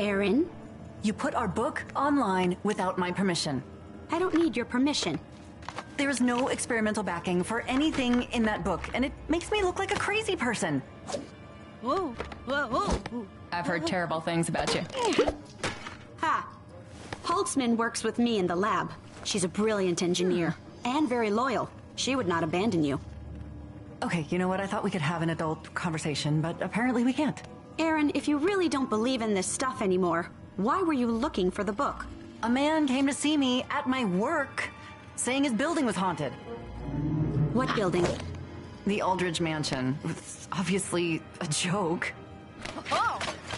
Aaron? You put our book online without my permission. I don't need your permission. There's no experimental backing for anything in that book, and it makes me look like a crazy person. Whoa, whoa, whoa. I've heard terrible things about you. Ha! Holtzman works with me in the lab. She's a brilliant engineer, and very loyal. She would not abandon you. Okay, you know what? I thought we could have an adult conversation, but apparently we can't. Aaron, if you really don't believe in this stuff anymore, why were you looking for the book? A man came to see me at my work, saying his building was haunted. What building? The Aldridge Mansion. It's obviously a joke. Oh!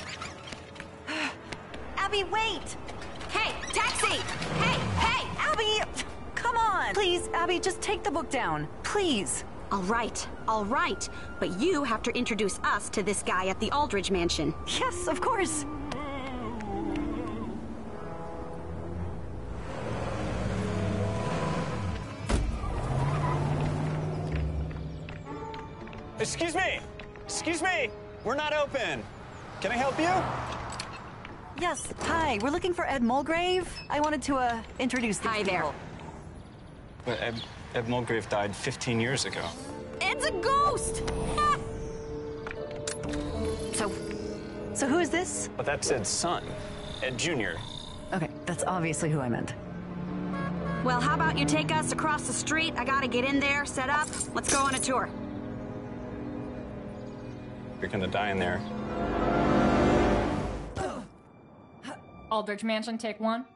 Abby, wait! Hey, taxi! Hey, hey! Abby! Come on! Please, Abby, just take the book down. Please. All right. But you have to introduce us to this guy at the Aldridge Mansion. Yes, of course. Excuse me! Excuse me! We're not open. Can I help you? Yes, hi. We're looking for Ed Mulgrave. I wanted to, introduce these Hi there. people. But Ed Mulgrave died 15 years ago. It's a ghost! So who is this? But that's Ed's son, Ed Jr. Okay, that's obviously who I meant. Well, how about you take us across the street? I gotta get in there, set up. Let's go on a tour. You're gonna die in there. Aldrich Mansion, take one.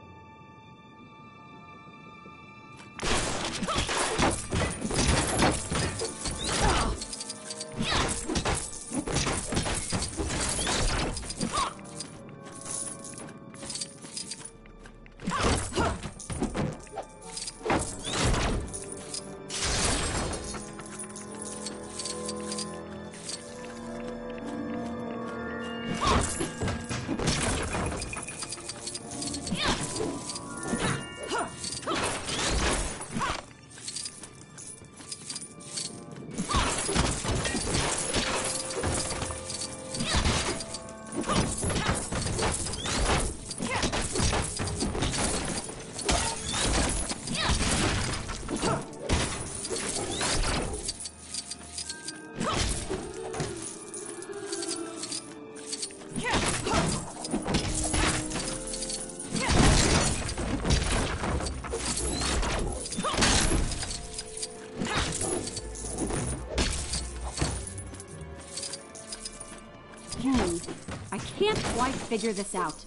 I can't quite figure this out.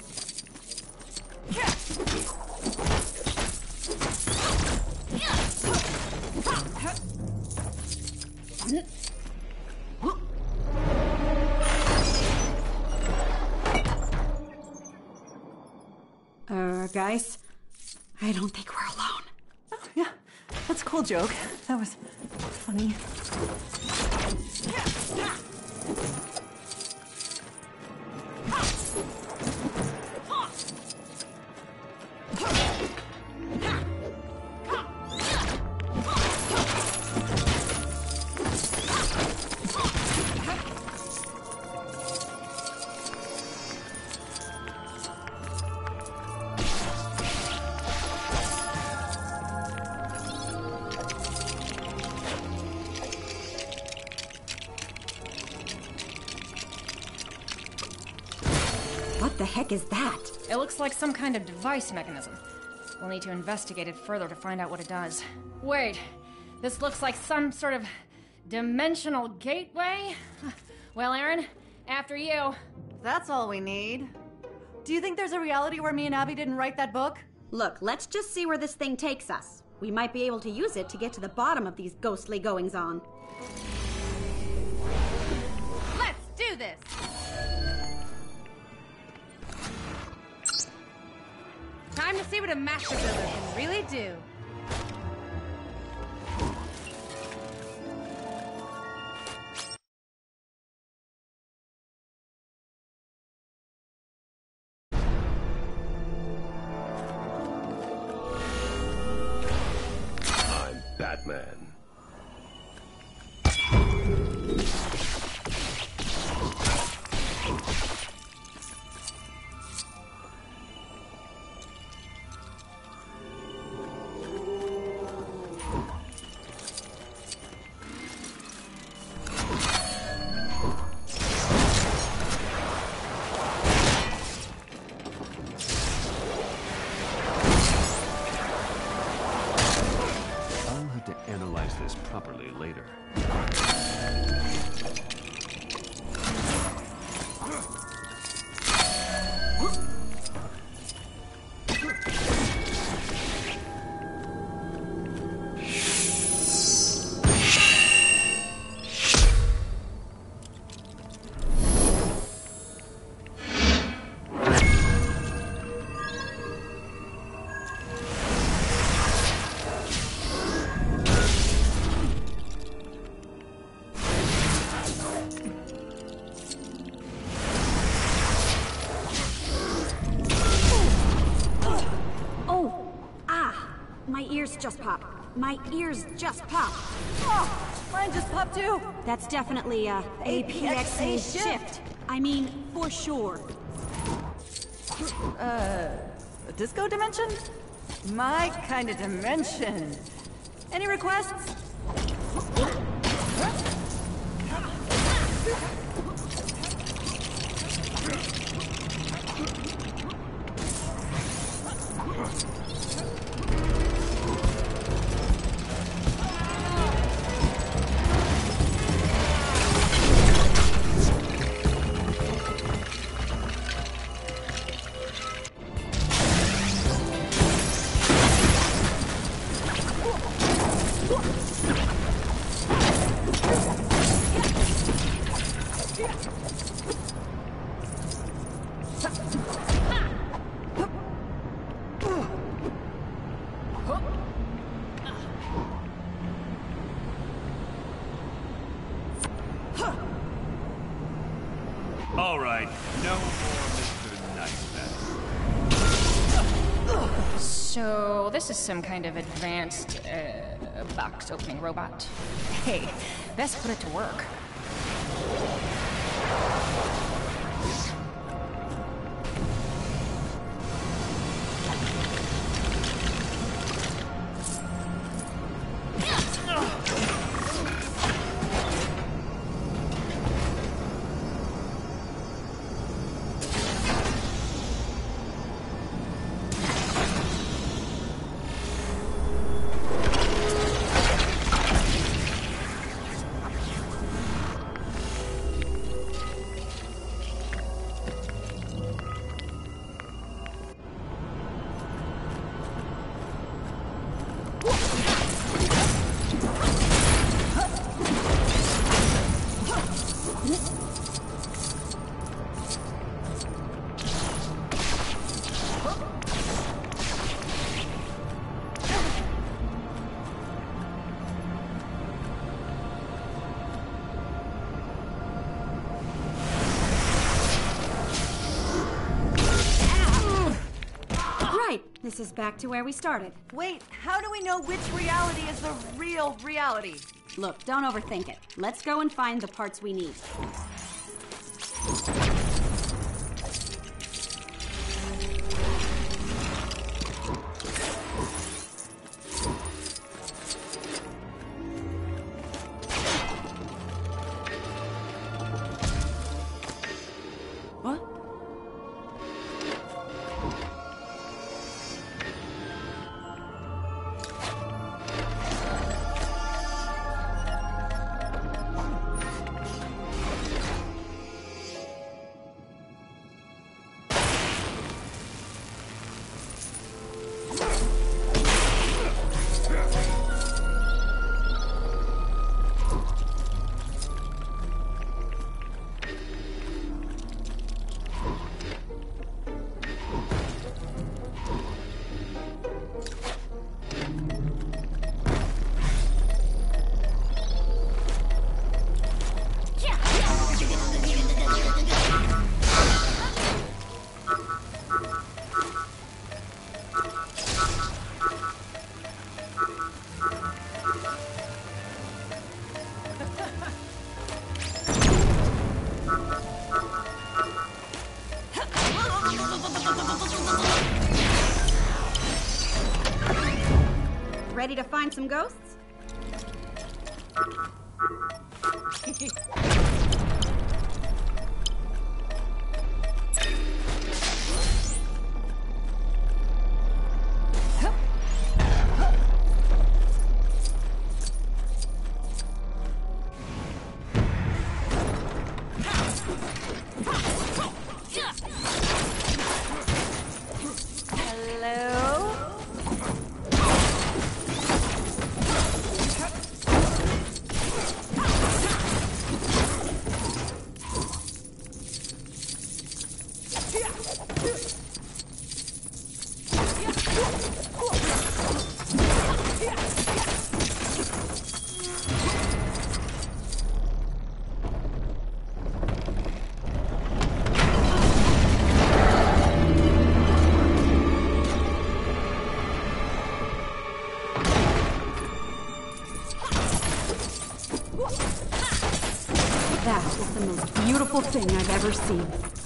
Guys, I don't think we're alone. Oh, yeah. That's a cool joke. That was funny. What the heck is that? It looks like some kind of device mechanism. We'll need to investigate it further to find out what it does. Wait, this looks like some sort of dimensional gateway? Well, Aaron, after you. That's all we need. Do you think there's a reality where me and Abby didn't write that book? Look, let's just see where this thing takes us. We might be able to use it to get to the bottom of these ghostly goings-on. Let's do this! Time to see what a master builder can really do. I'm Batman. My ears just popped. My ears just popped. Oh, mine just popped too. That's definitely a APXA shift. I mean, for sure. A disco dimension? My kind of dimension. Any requests? All right, no more Mr. Nice Guy. So, this is some kind of advanced, box opening robot. Hey, best put it to work. This is back to where we started. Wait, how do we know which reality is the real reality? Look, don't overthink it. Let's go and find the parts we need. What? Ready to find some ghosts? ever seen.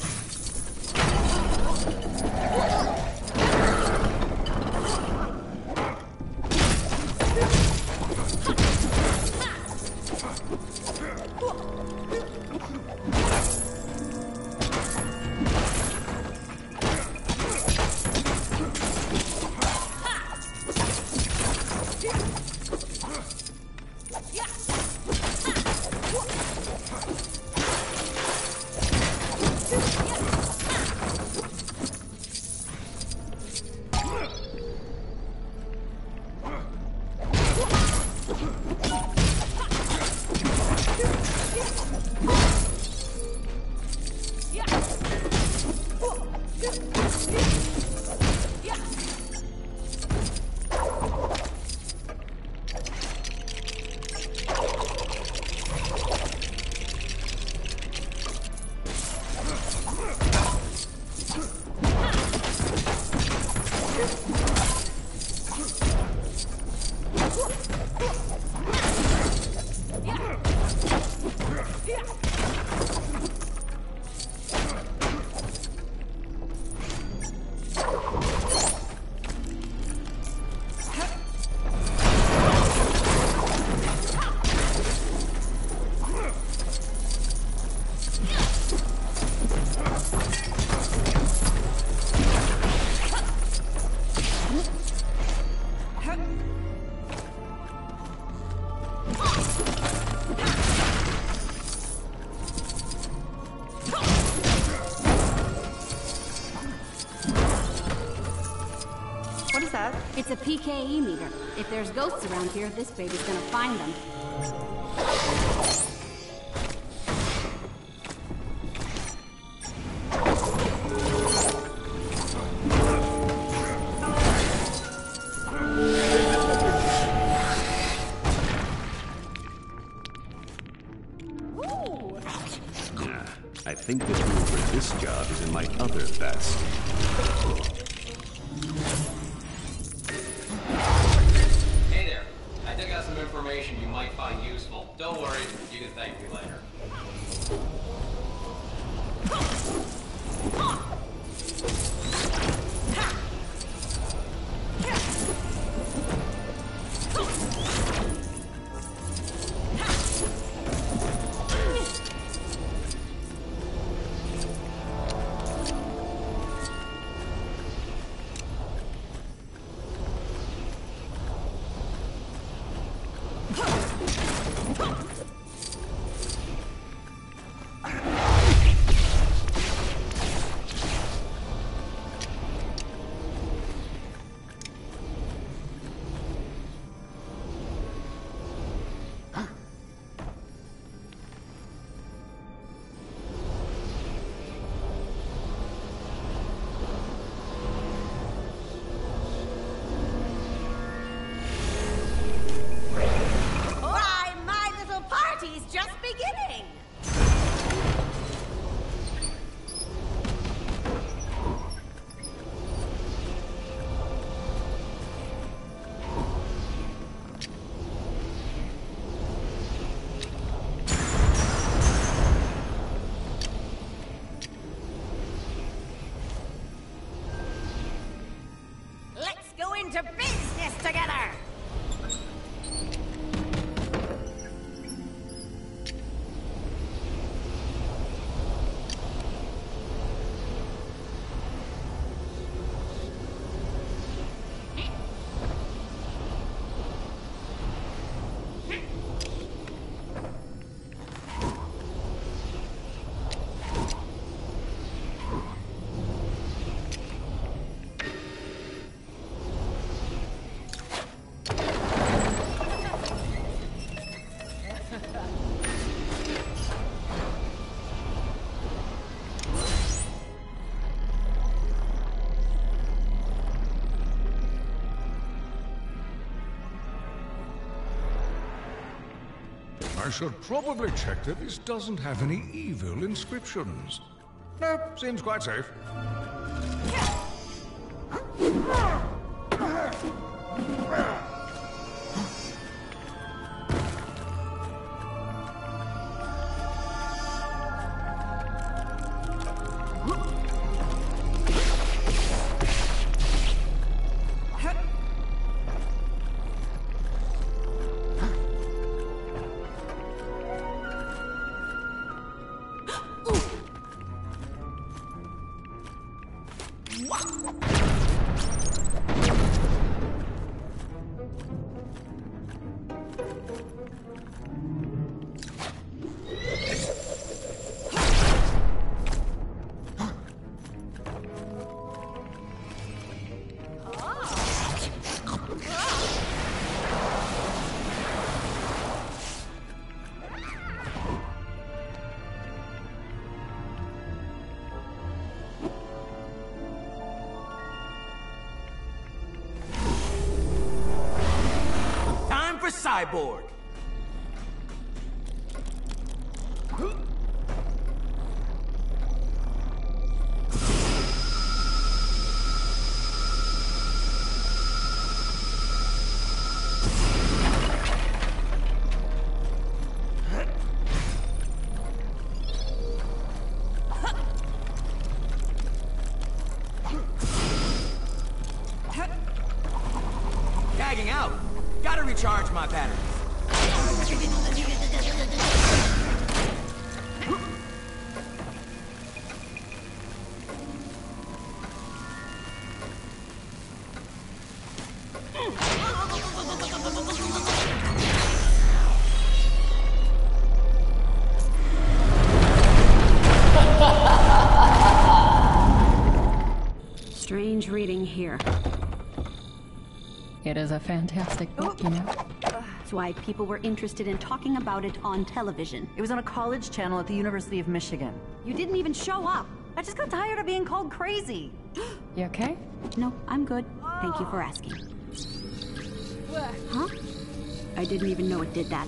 It's a PKE meter. If there's ghosts around here, this baby's gonna find them. Yeah, I think the tool for this job is in my other vest. Information you might find useful. Don't worry, you can thank me later. To business together! I should probably check that this doesn't have any evil inscriptions. No, seems quite safe. Cyborg. Tagging out. Gotta recharge my batteries. Strange reading here. It is a fantastic book, you know. That's why people were interested in talking about it on television. It was on a college channel at the University of Michigan. You didn't even show up. I just got tired of being called crazy. You okay? No, I'm good. Thank you for asking. Huh? I didn't even know it did that.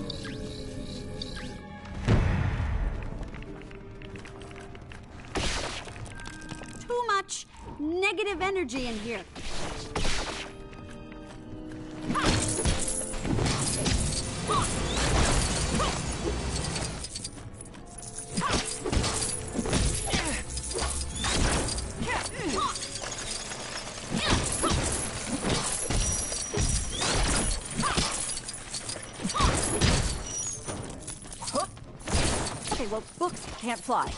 Too much negative energy in here. Okay, well, books can't fly.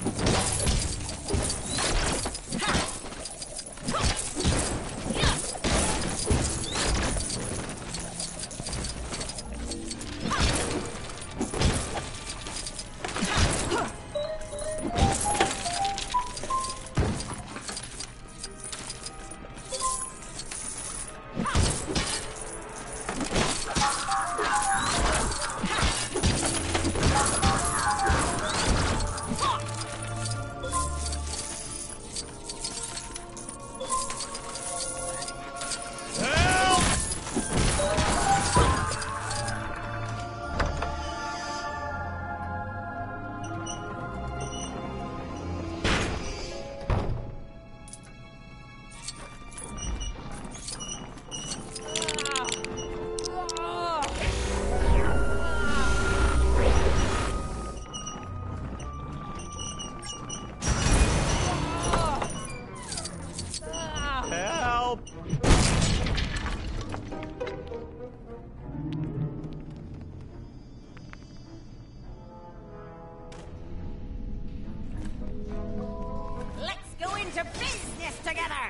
Let's go into business together!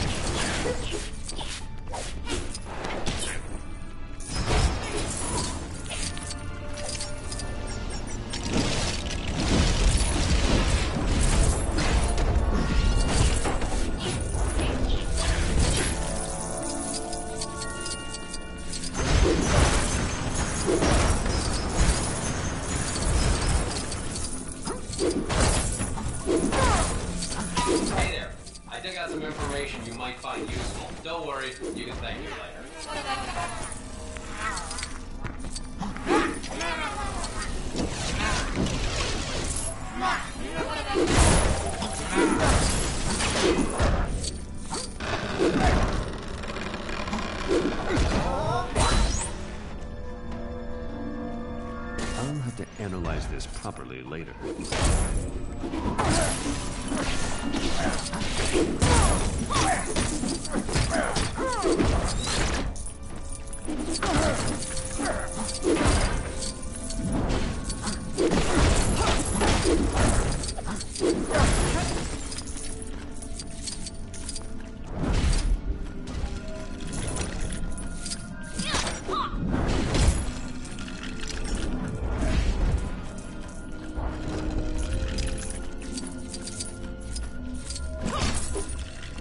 Hey there. I dug out some information you might find useful. Don't worry, you can thank me later. I'll have to analyze this properly later.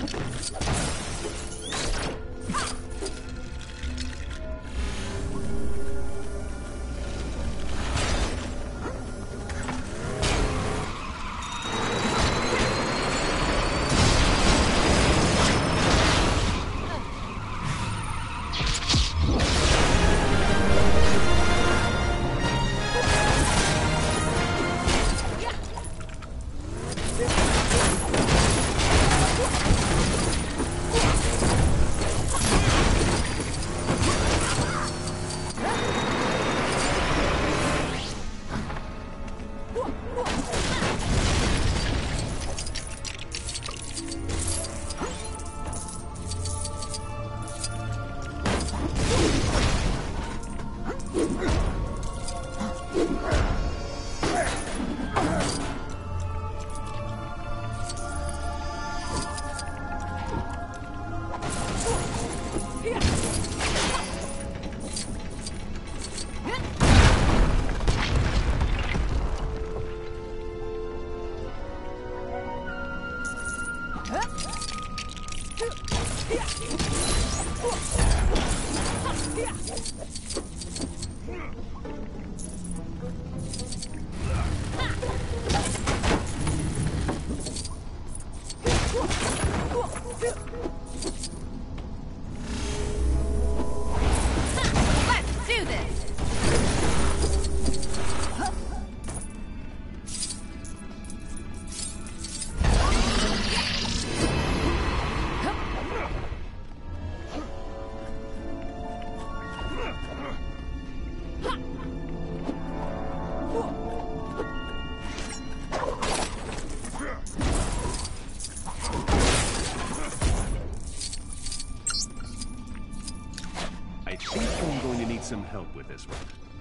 Some help with this one.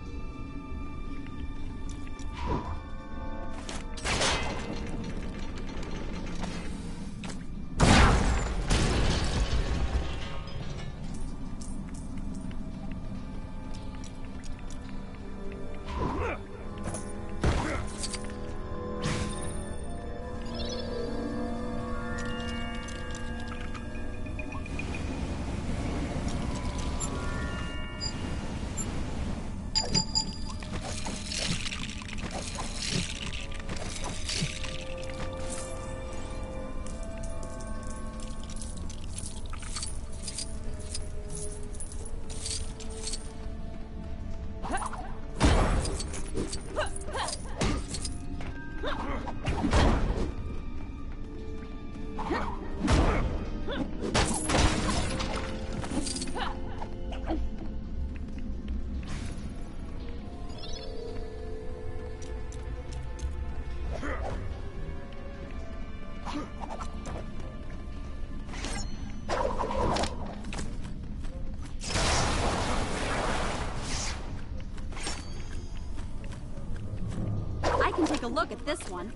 Take a look at this one.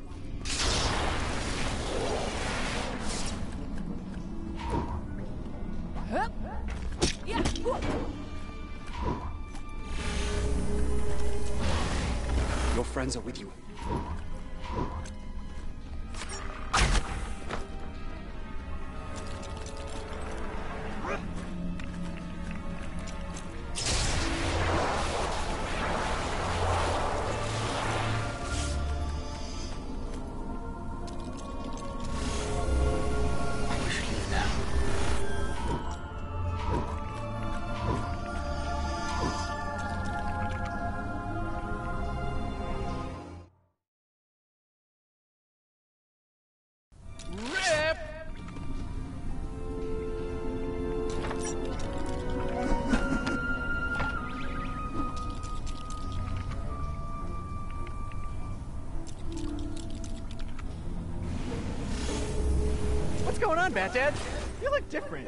Your friends are with you. What's going on, Bat Dad? You look different.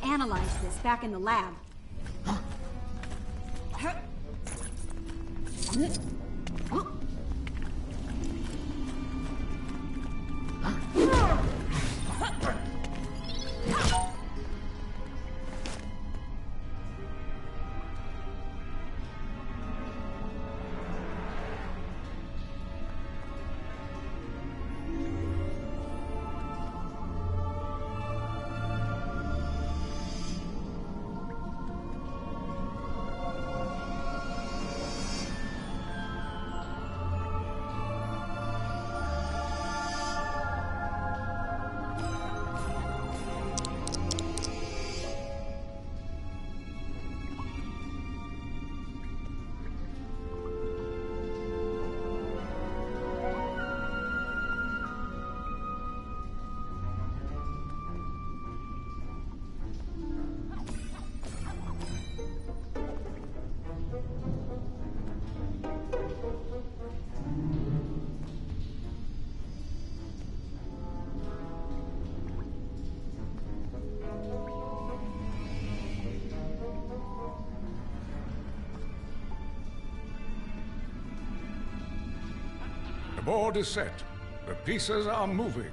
analyzed this back in the lab. The board is set. The pieces are moving.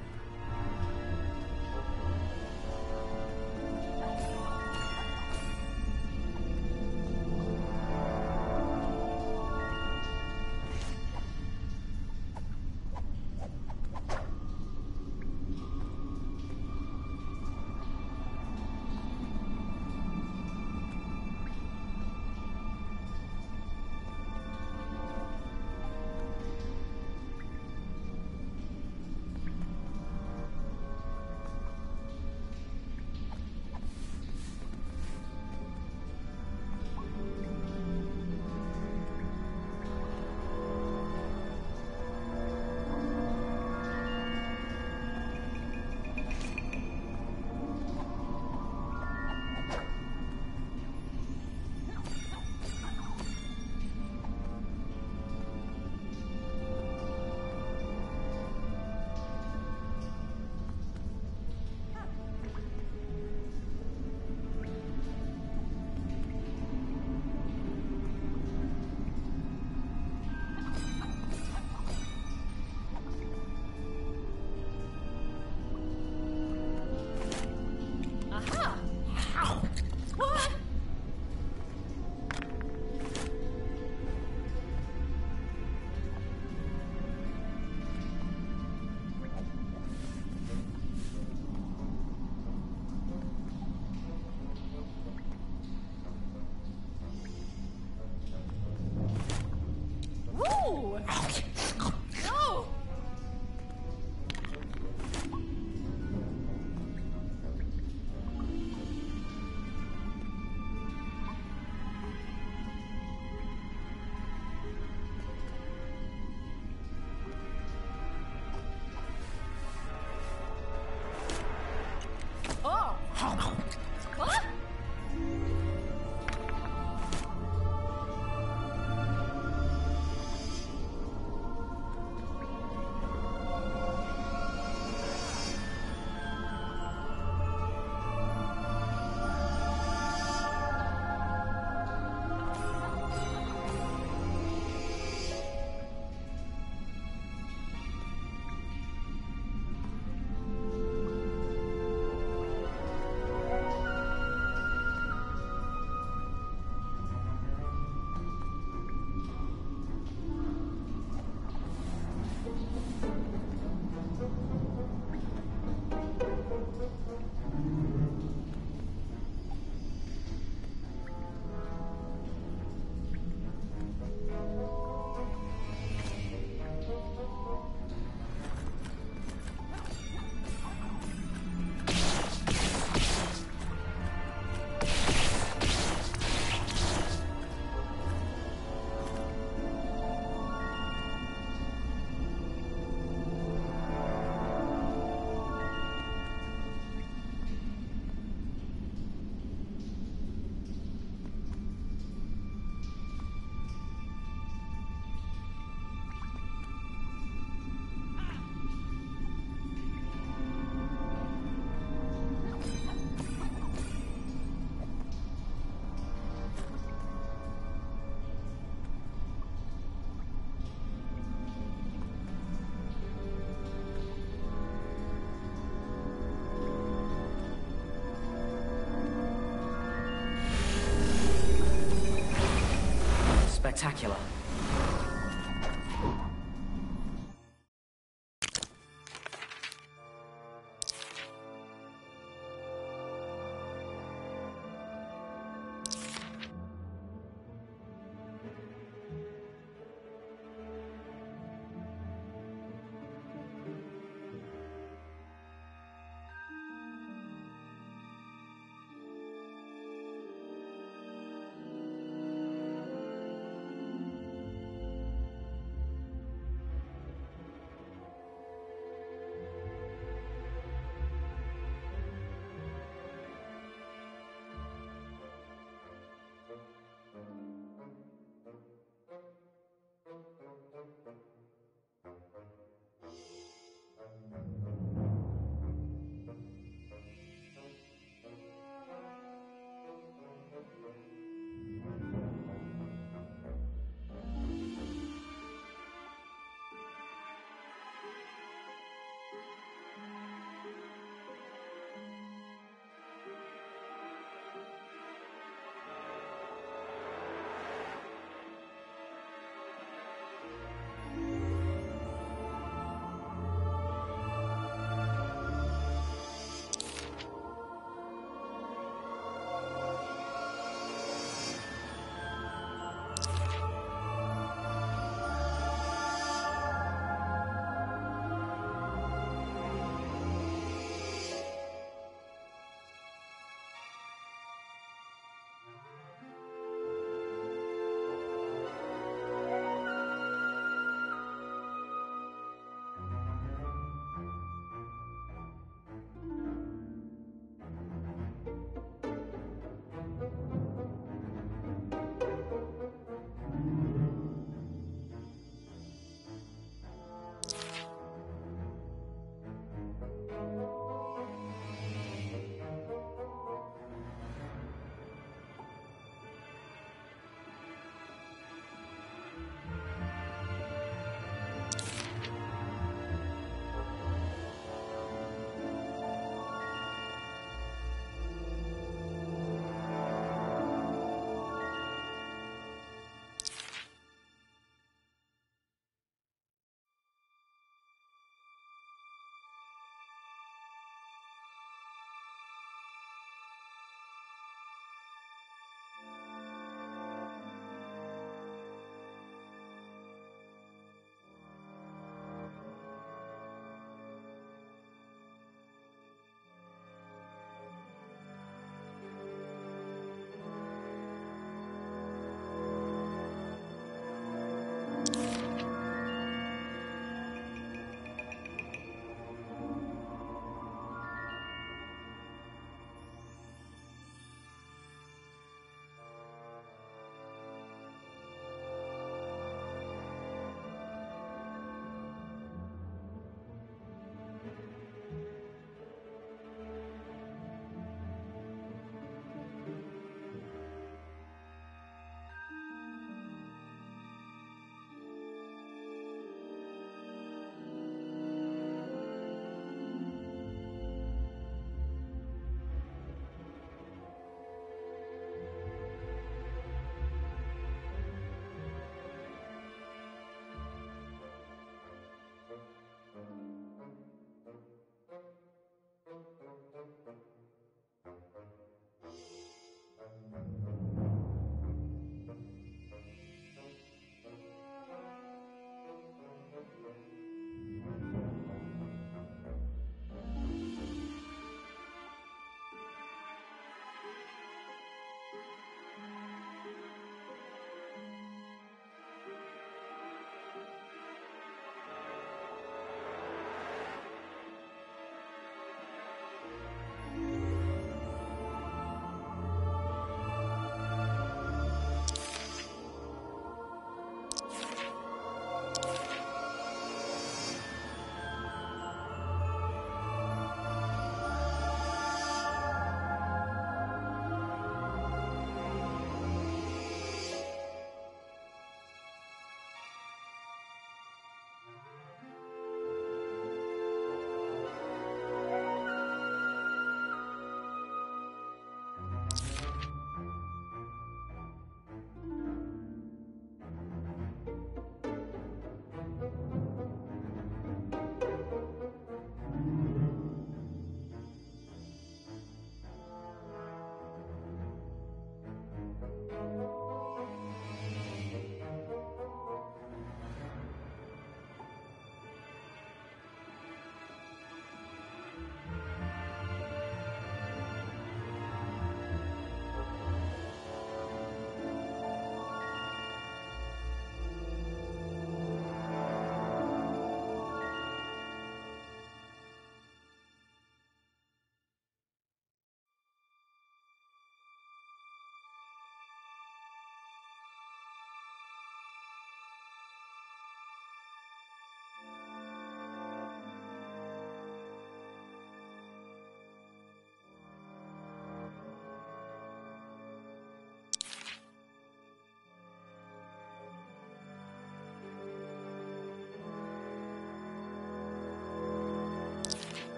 Dracula.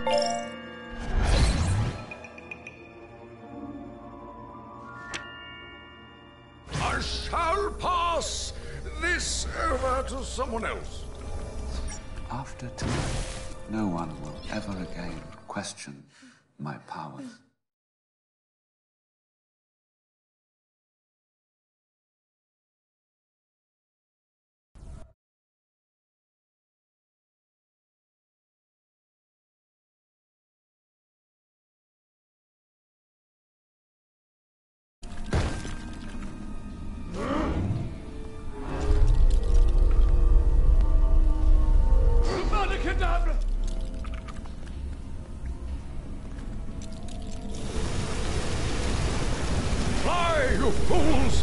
I shall pass this over to someone else. After tonight, no one will ever again question my powers. Fly, you fools!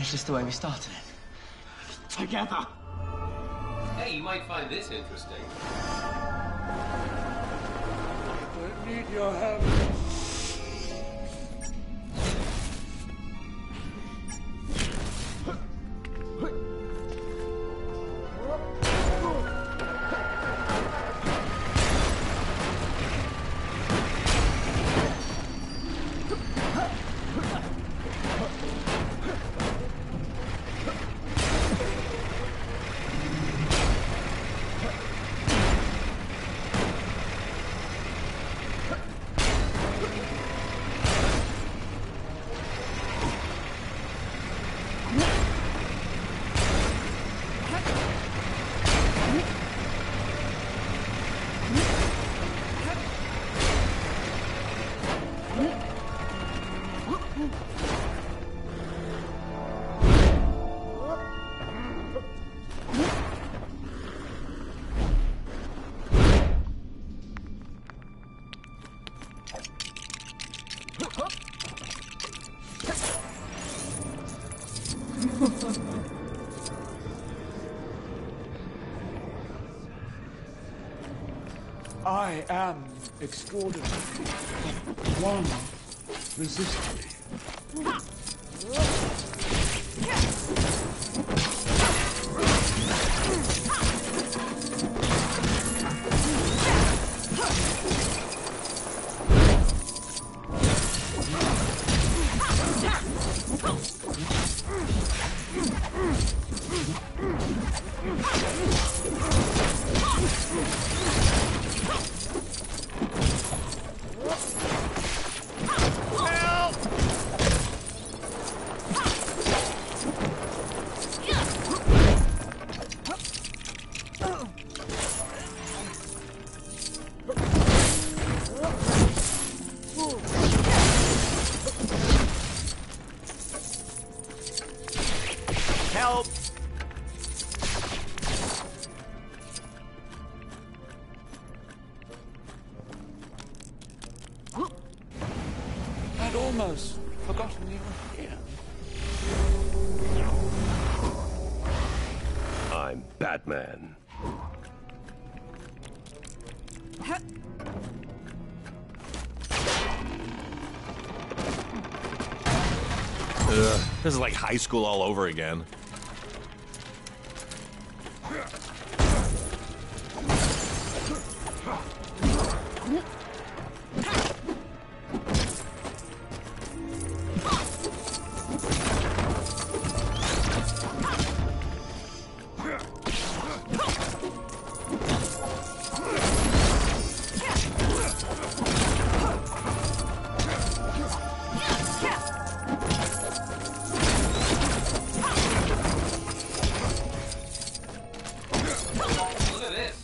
finish this the way we started it. Together! Hey, you might find this interesting. I need your help. I am extraordinary. One resist me. Help! I'd almost forgotten you were here. I'm Batman. This is like high school all over again. Look at this.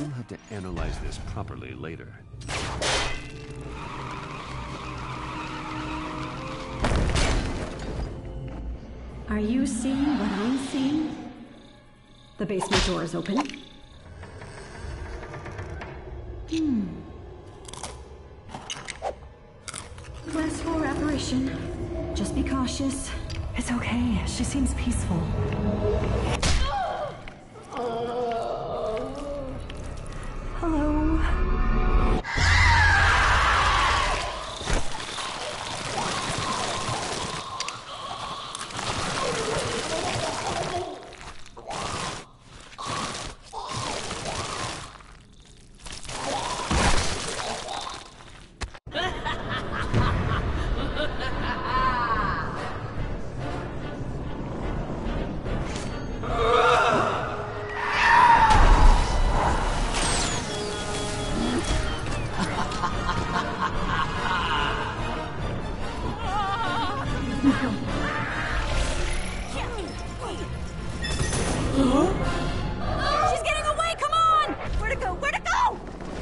We'll have to analyze this properly later. Are you seeing what I'm seeing? The basement door is open. Class 4 apparition. Just be cautious. It's okay. She seems peaceful. Hello. She's getting away! Come on! Where to go? Where to go?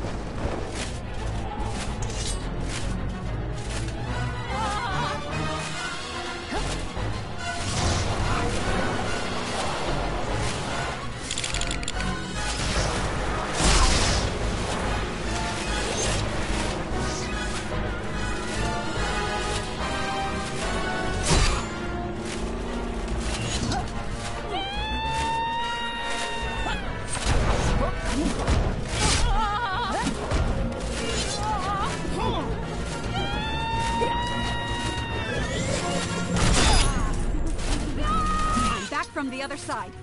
Back from the other side.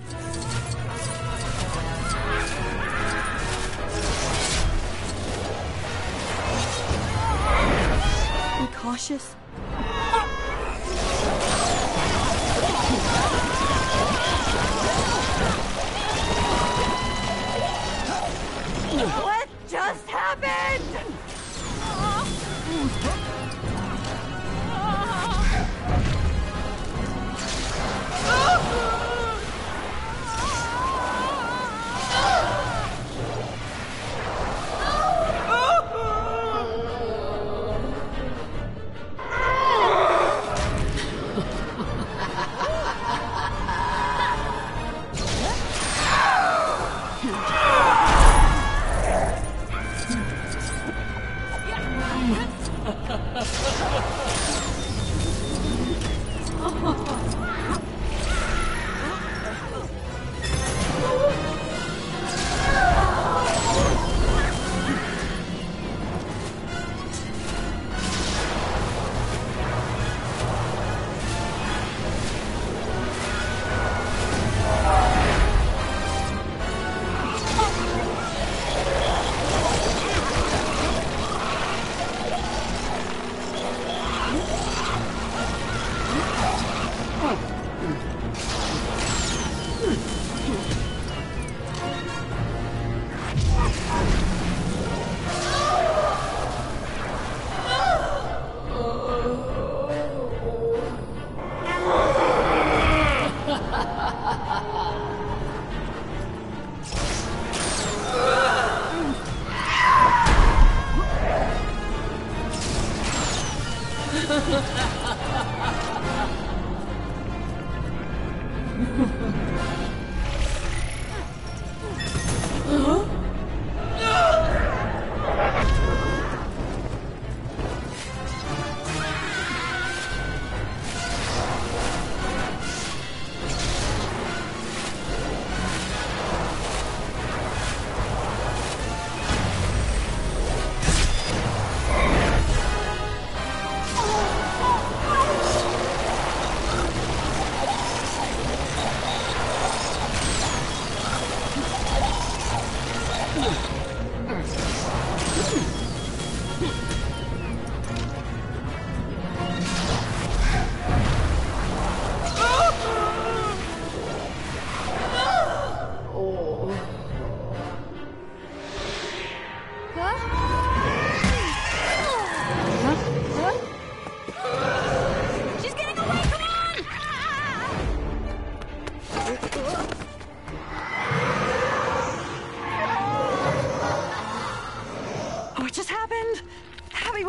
Be cautious. What just happened?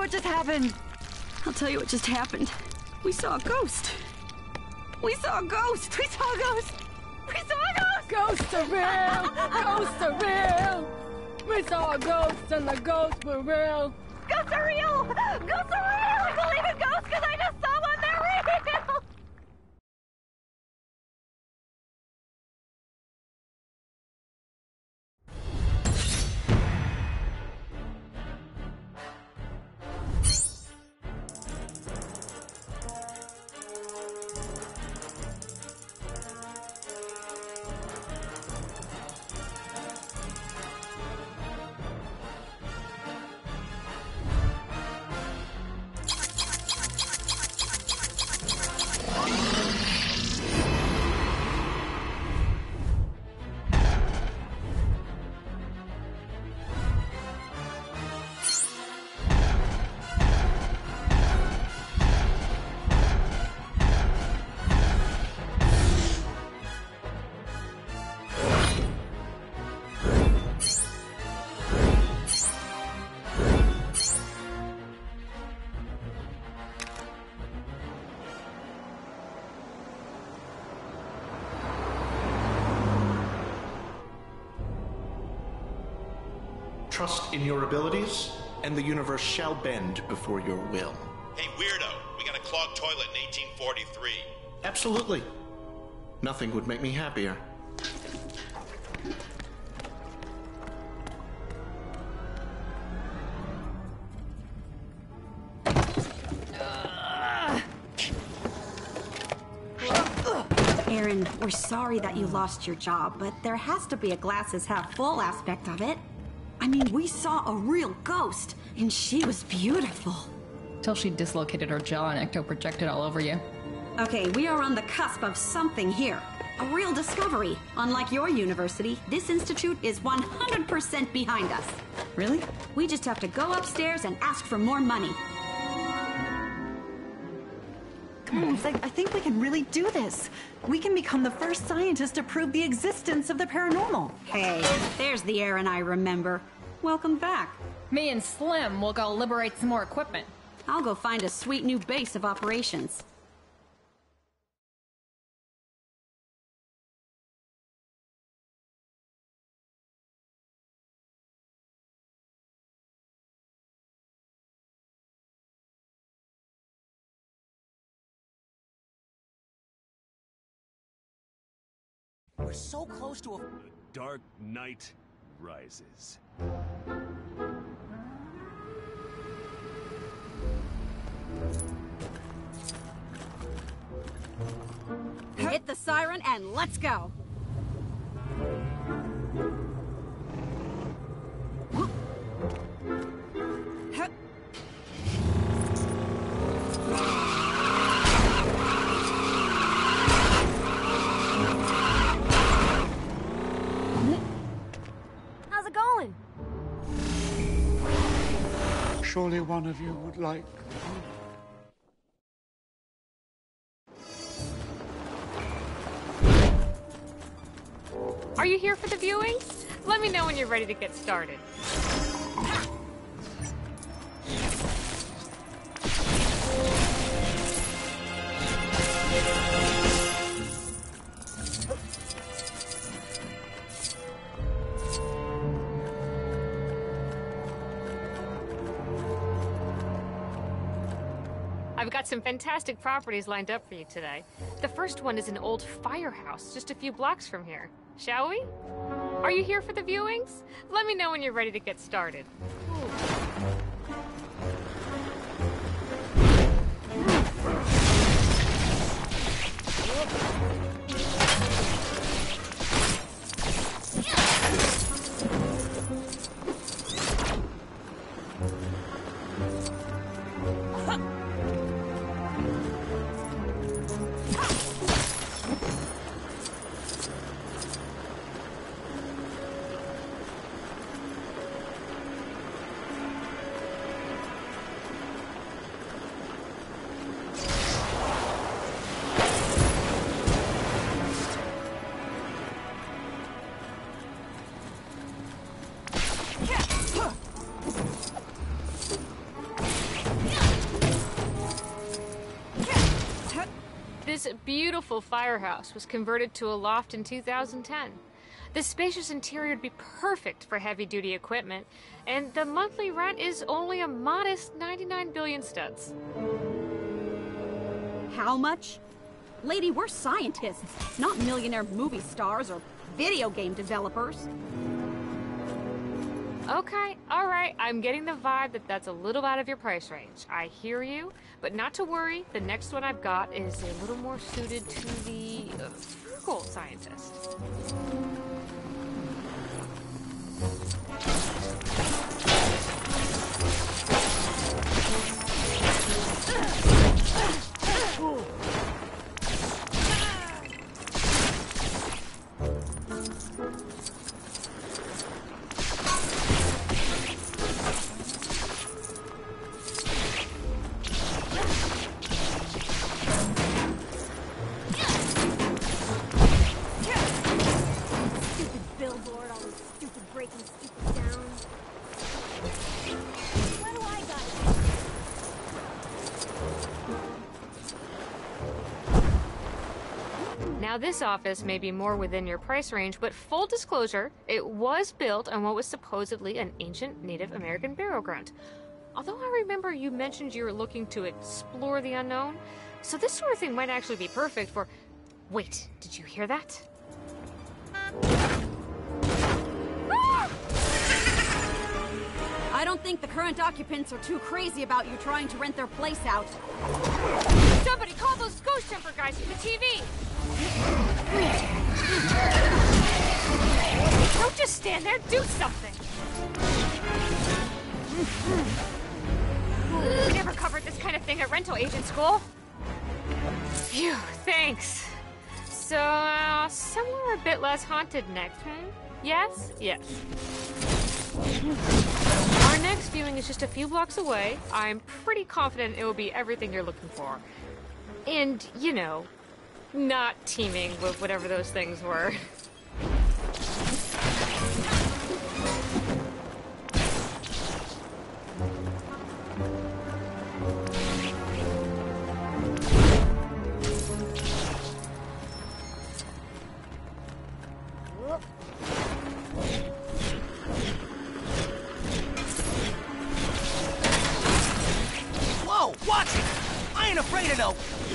what just happened? I'll tell you what just happened. We saw a ghost. We saw a ghost. We saw a ghost. We saw a ghost. Ghosts are real. Ghosts are real. We saw a ghost and the ghosts were real. Ghosts are real! Ghosts are real! I believe in ghosts because I just saw one. They're real! Trust in your abilities, and the universe shall bend before your will. Hey, weirdo, we got a clogged toilet in 1843. Absolutely. Nothing would make me happier. Aaron, we're sorry that you lost your job, but there has to be a glasses half full aspect of it. I mean, we saw a real ghost, and she was beautiful. Till she dislocated her jaw and ecto-projected all over you. Okay, we are on the cusp of something here. A real discovery. Unlike your university, this institute is 100% behind us. Really? We just have to go upstairs and ask for more money. Come on, I think we can really do this. We can become the first scientists to prove the existence of the paranormal. Hey, there's the Aaron I remember. Welcome back. Me and Slim will go liberate some more equipment. I'll go find a sweet new base of operations. We're so close to a... The dark night rises. Hit the siren and let's go! How's it going? Surely one of you would like... Are you here for the viewings? Let me know when you're ready to get started. I've got some fantastic properties lined up for you today. The first one is an old firehouse just a few blocks from here. Shall we? Are you here for the viewings? Let me know when you're ready to get started. beautiful firehouse was converted to a loft in 2010. The spacious interior would be perfect for heavy-duty equipment, and the monthly rent is only a modest 99 billion studs. How much? Lady, we're scientists, not millionaire movie stars or video game developers. Okay, alright, I'm getting the vibe that that's a little out of your price range. I hear you, but not to worry, the next one I've got is a little more suited to the frugal scientist. Now this office may be more within your price range, but full disclosure, it was built on what was supposedly an ancient Native American burial ground. Although I remember you mentioned you were looking to explore the unknown, so this sort of thing might actually be perfect for... Wait, did you hear that? I don't think the current occupants are too crazy about you trying to rent their place out. Somebody call those ghost jumper guys from the TV! Don't just stand there, do something! We never covered this kind of thing at rental agent school. Phew, thanks. So, somewhere a bit less haunted next, Yes? Yes. Our next viewing is just a few blocks away. I'm pretty confident it will be everything you're looking for. And, you know, not teeming with whatever those things were. Whoa, watch it! I ain't afraid of no...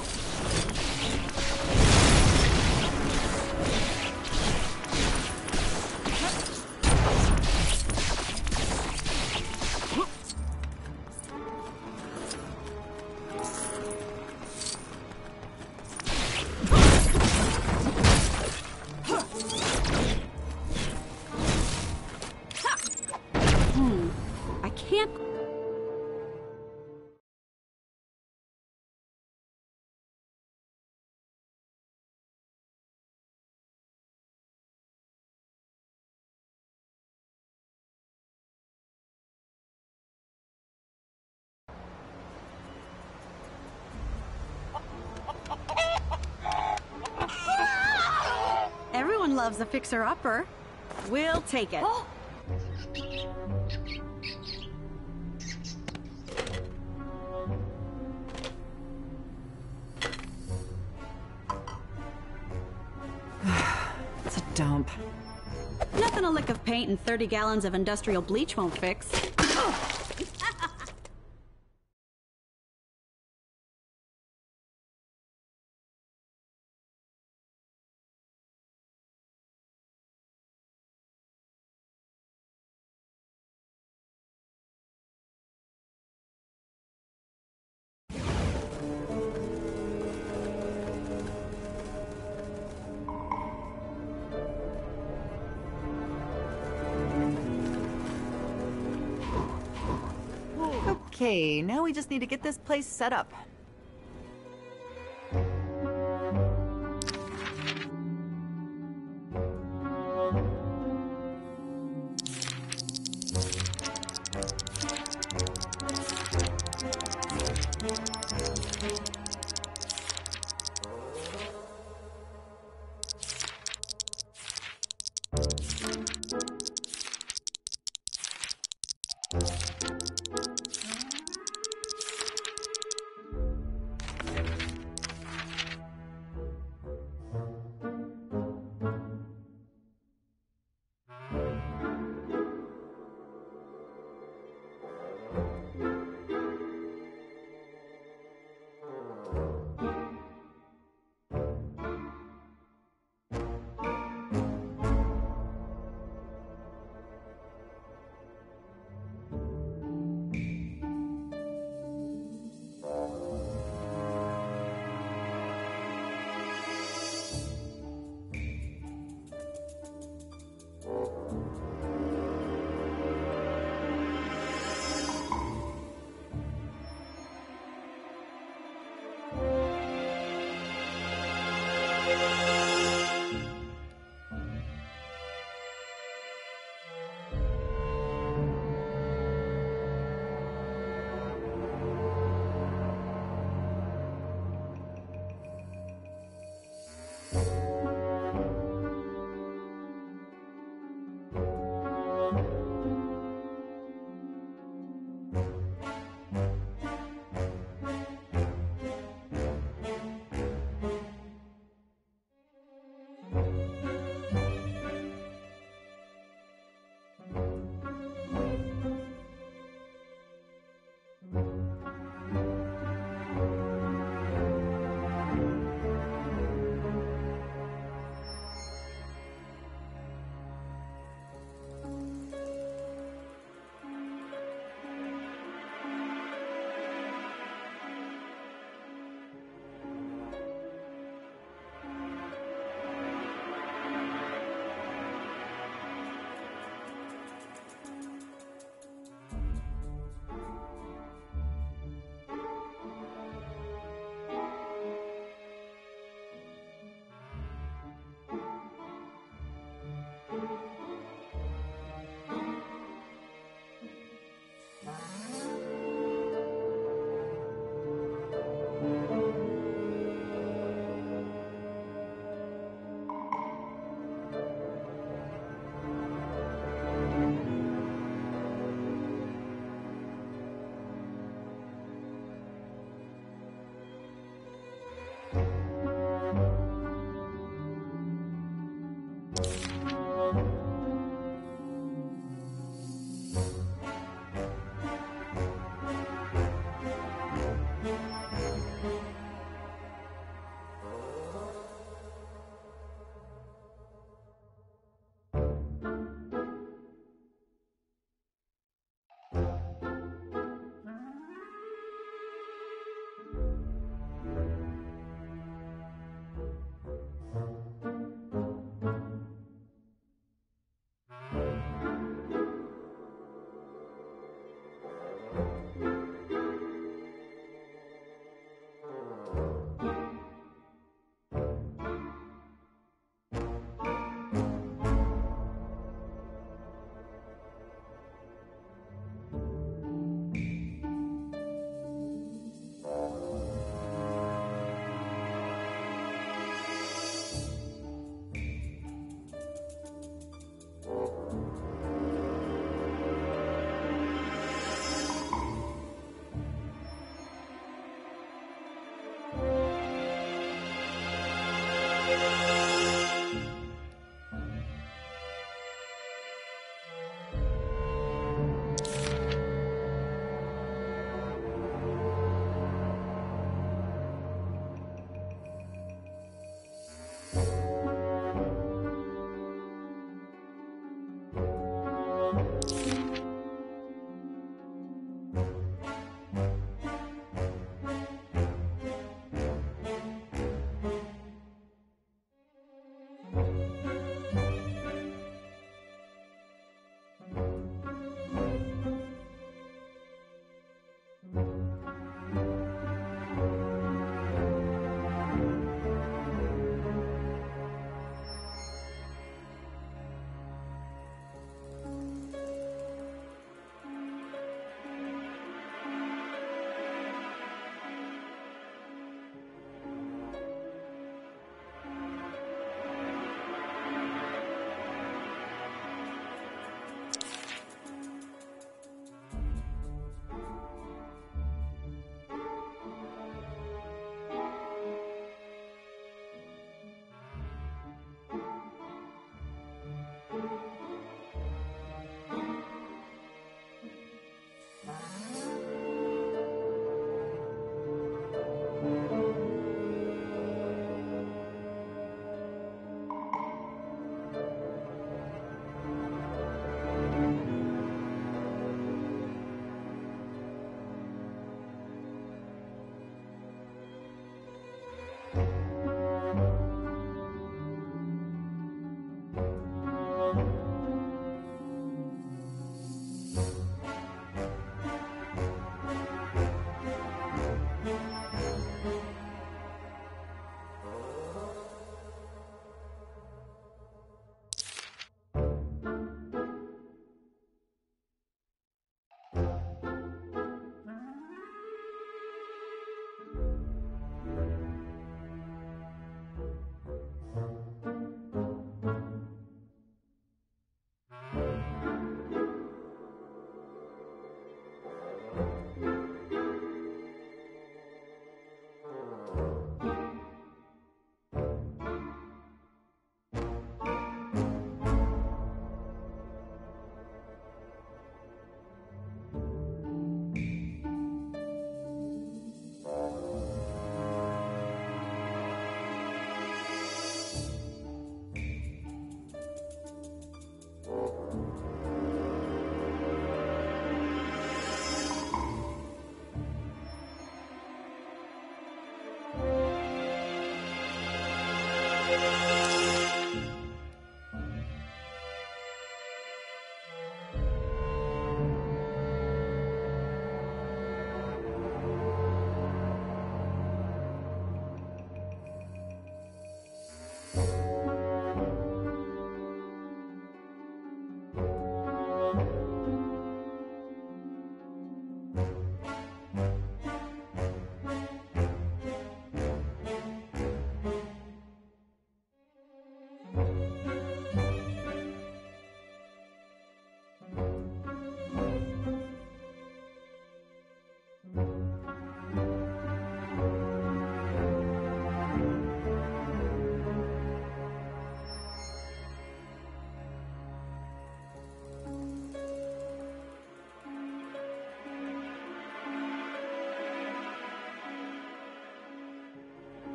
I can't... Everyone loves a fixer-upper. We'll take it. It's a dump. Nothing a lick of paint and 30 gallons of industrial bleach won't fix. Okay, now we just need to get this place set up.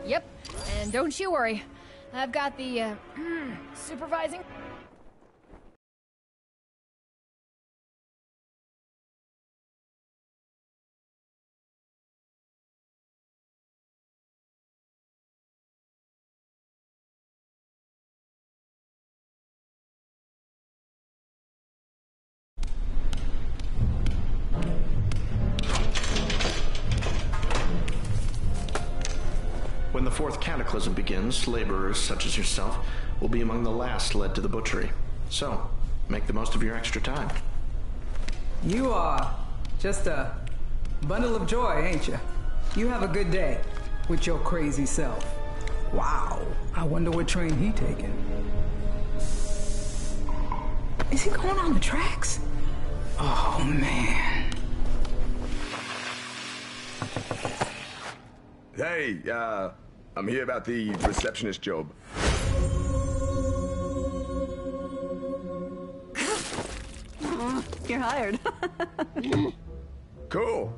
Yep, and don't you worry. I've got the, supervising... When the fourth cataclysm begins, laborers such as yourself will be among the last led to the butchery. So, make the most of your extra time. You are just a bundle of joy, ain't you? You have a good day with your crazy self. Wow, I wonder what train he taking. Is he going on the tracks? Oh, man. Hey, I'm here about the receptionist job. You're hired. Cool.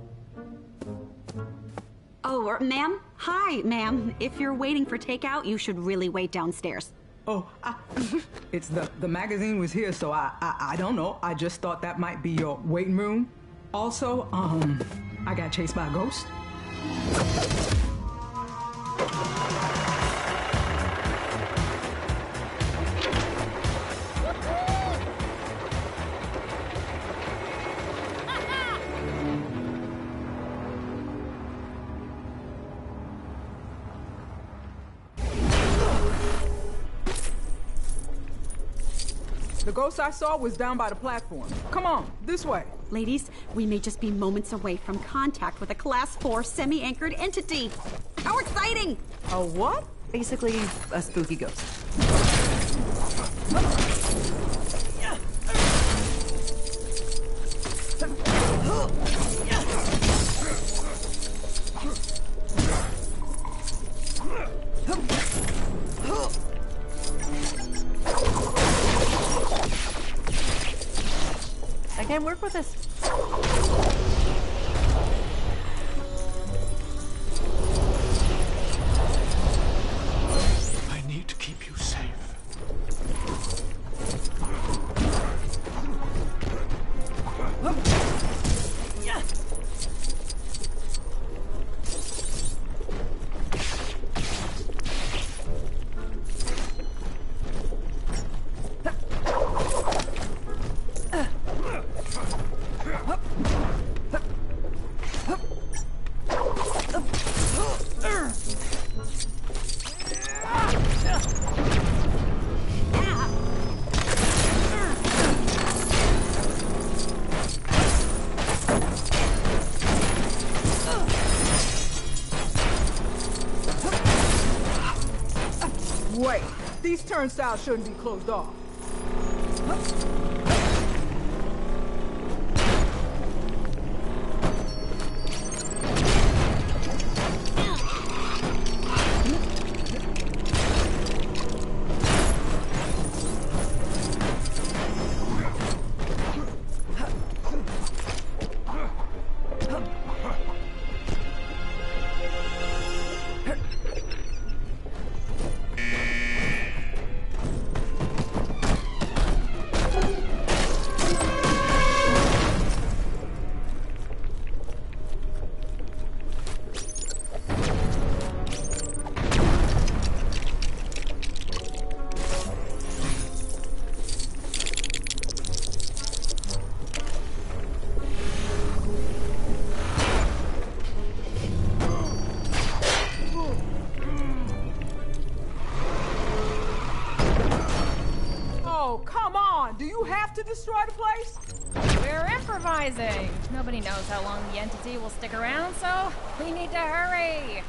Oh, ma'am? Hi, ma'am. If you're waiting for takeout, you should really wait downstairs. Oh, it's the magazine was here, so I don't know. I just thought that might be your waiting room. Also, I got chased by a ghost. The ghost I saw was down by the platform. Come on, this way. Ladies, we may just be moments away from contact with a Class 4 semi-anchored entity. How exciting! A what? Basically, a spooky ghost. I can't work with this. I need to keep you safe. Wait, these turnstiles shouldn't be closed off. Do you have to destroy the place? We're improvising. Nobody knows how long the entity will stick around, so we need to hurry.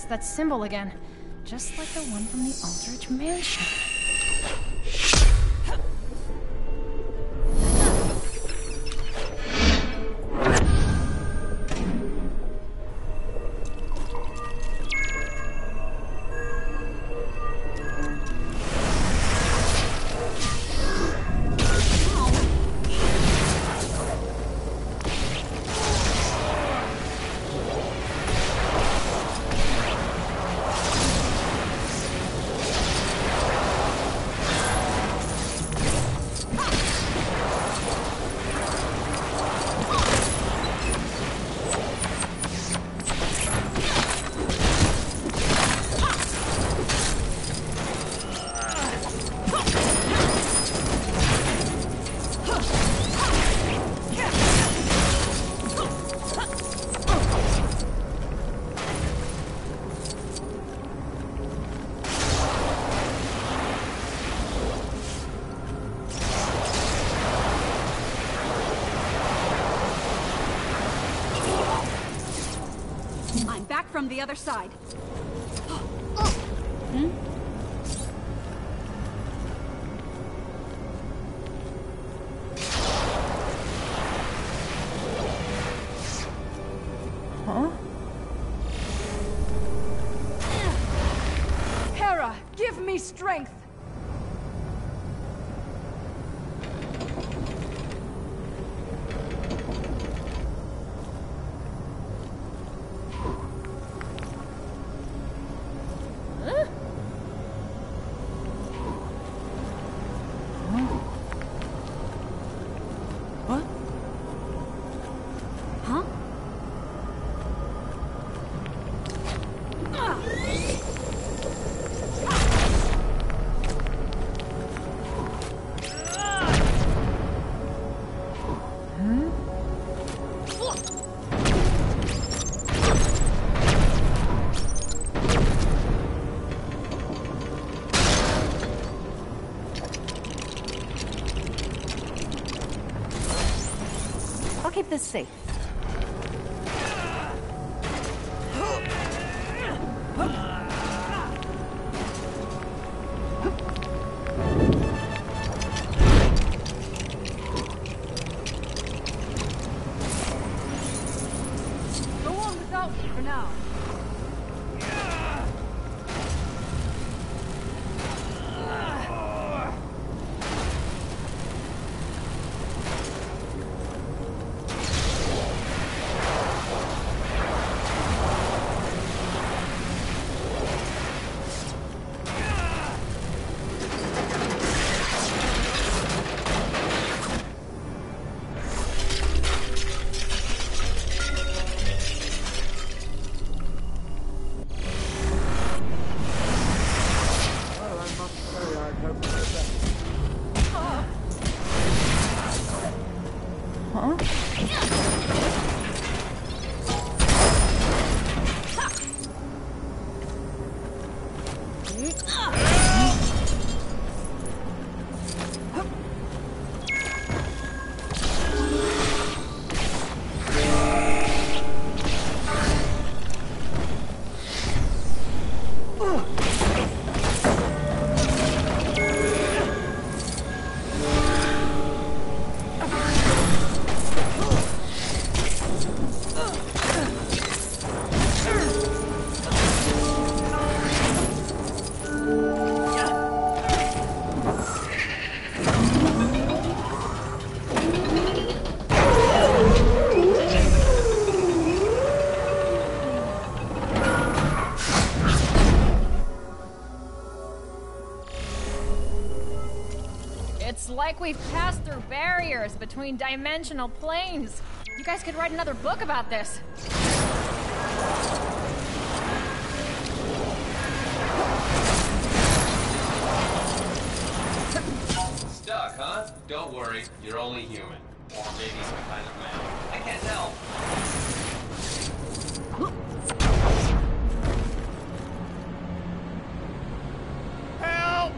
that symbol again. Just like the one from the Aldrich Mansion. I'm back from the other side. Huh? Hera, give me strength! What? Huh? I'll keep this safe. Go on without me for now. It's like we've passed through barriers between dimensional planes. You guys could write another book about this. Stuck, huh? Don't worry, you're only human. Or maybe some kind of man. I can't tell. Help!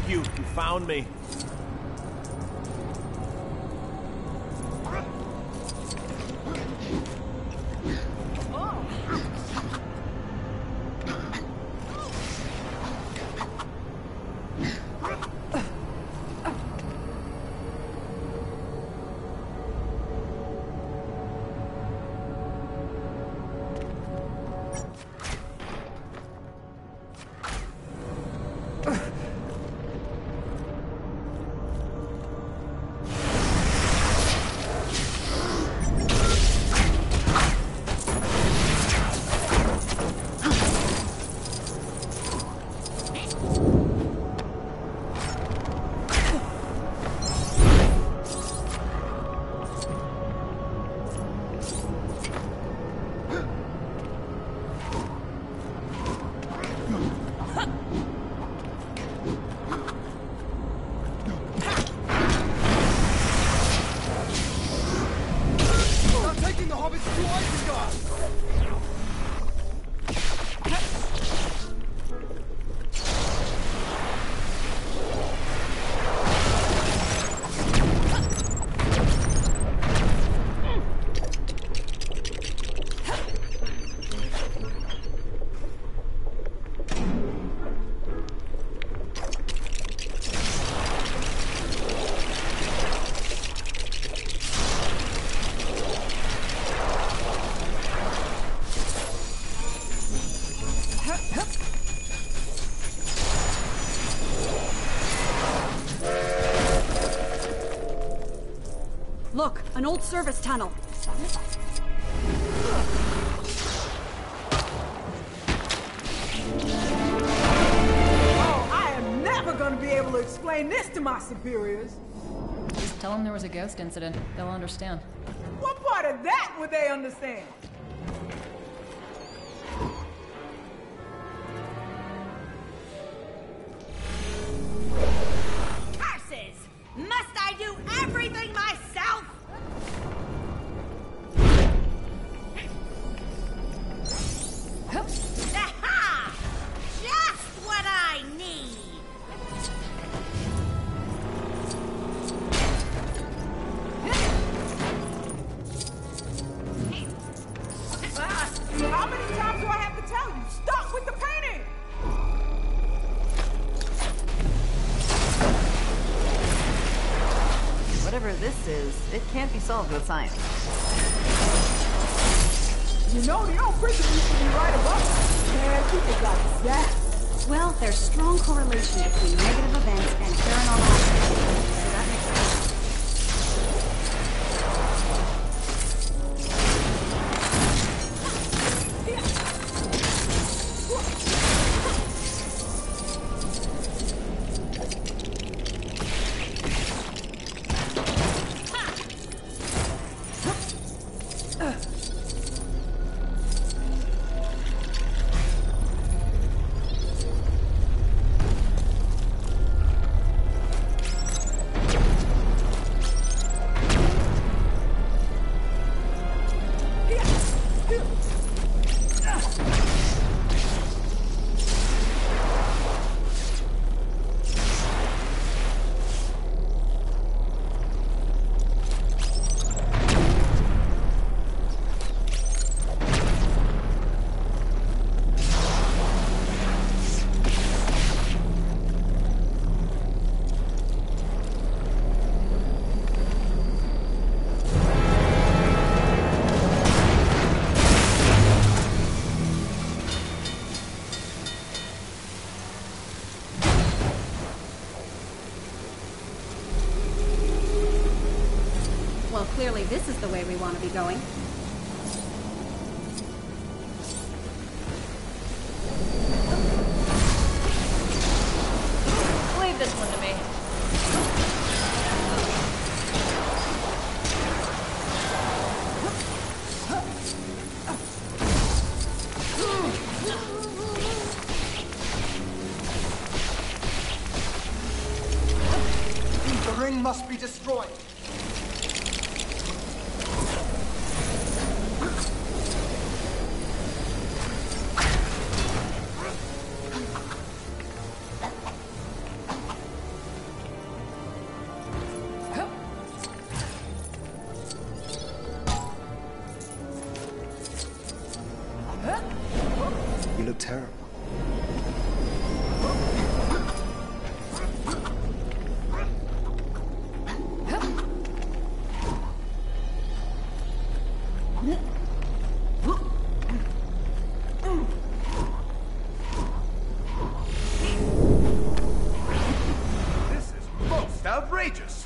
you. You found me. Look, an old service tunnel. Oh, I am never gonna be able to explain this to my superiors. Just tell them there was a ghost incident. They'll understand. What part of that would they understand? Curses! Must I do everything myself? Aha! Just what I need! How many times do I have to tell you? Stop with the painting! Whatever this is, it can't be solved with science. You know, the old prison used to be right above us. Man, people got that. Well, there's strong correlation between negative events and paranormal activity, so that makes sense. Well, clearly this is the way we want to be going. Leave this one to me. The ring must be destroyed. You look terrible. This is most outrageous.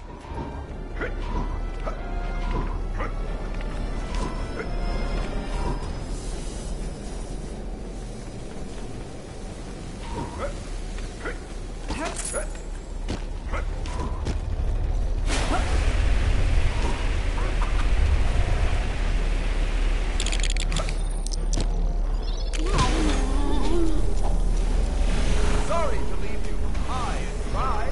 Sorry to leave you high and dry.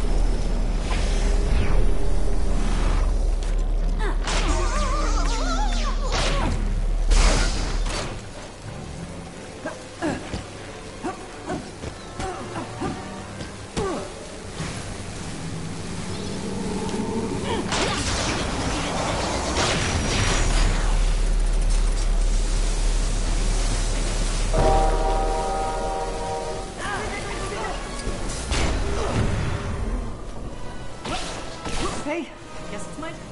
Hey, guess it's my turn.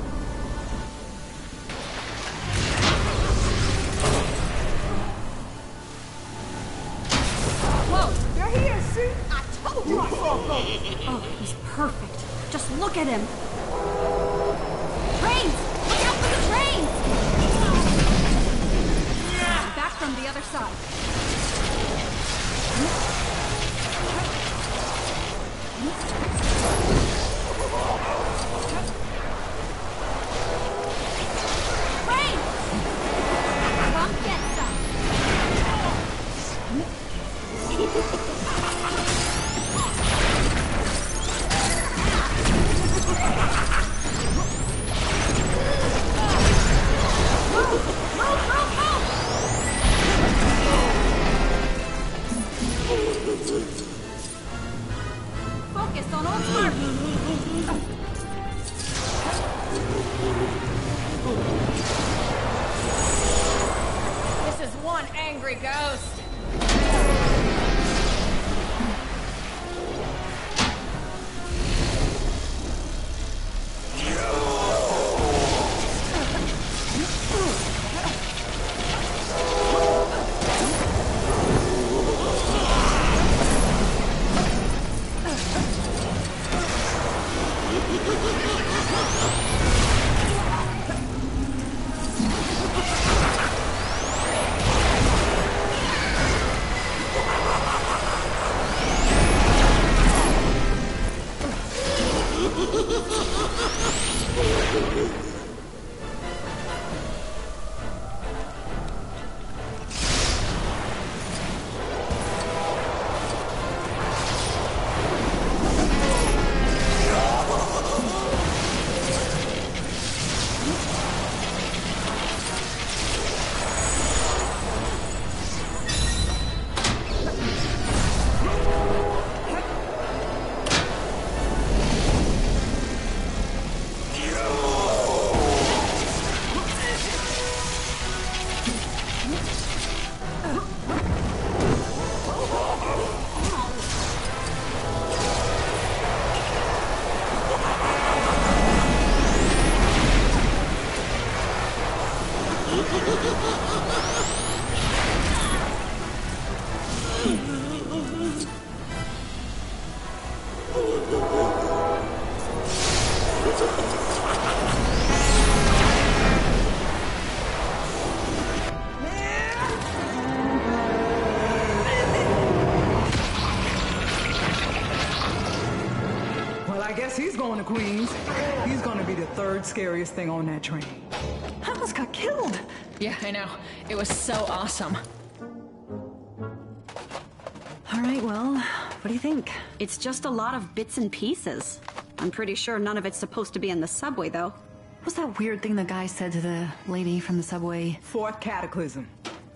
Whoa! They're here, see? I told you I saw them. Oh, he's perfect. Just look at him. Trains! Look out for the trains! Back from the other side. Trains! Come get some. Focus on old Spark. This is one angry ghost. Well, I guess he's going to Queens. He's going to be the third scariest thing on that train. I almost got killed. Yeah, I know. It was so awesome. All right, well, what do you think? It's just a lot of bits and pieces. I'm pretty sure none of it's supposed to be in the subway, though. What's that weird thing the guy said to the lady from the subway? Fourth cataclysm.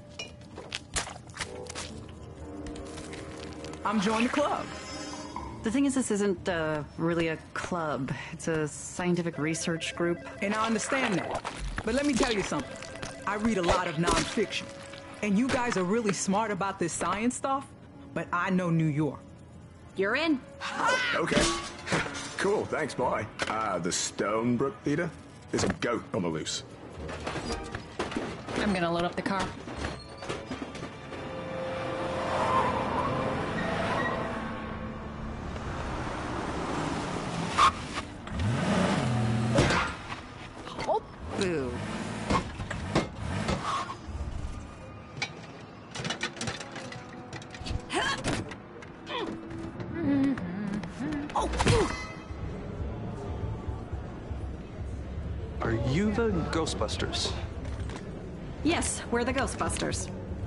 I'm joining the club. The thing is, this isn't really a club. It's a scientific research group. And I understand that. But let me tell you something. I read a lot of nonfiction. And you guys are really smart about this science stuff, but I know New York. You're in. Okay. Cool, thanks, boy. The Stonebrook Theater? There's a goat on the loose. I'm gonna load up the car. Oh, boo. Are you the Ghostbusters? Yes, we're the Ghostbusters.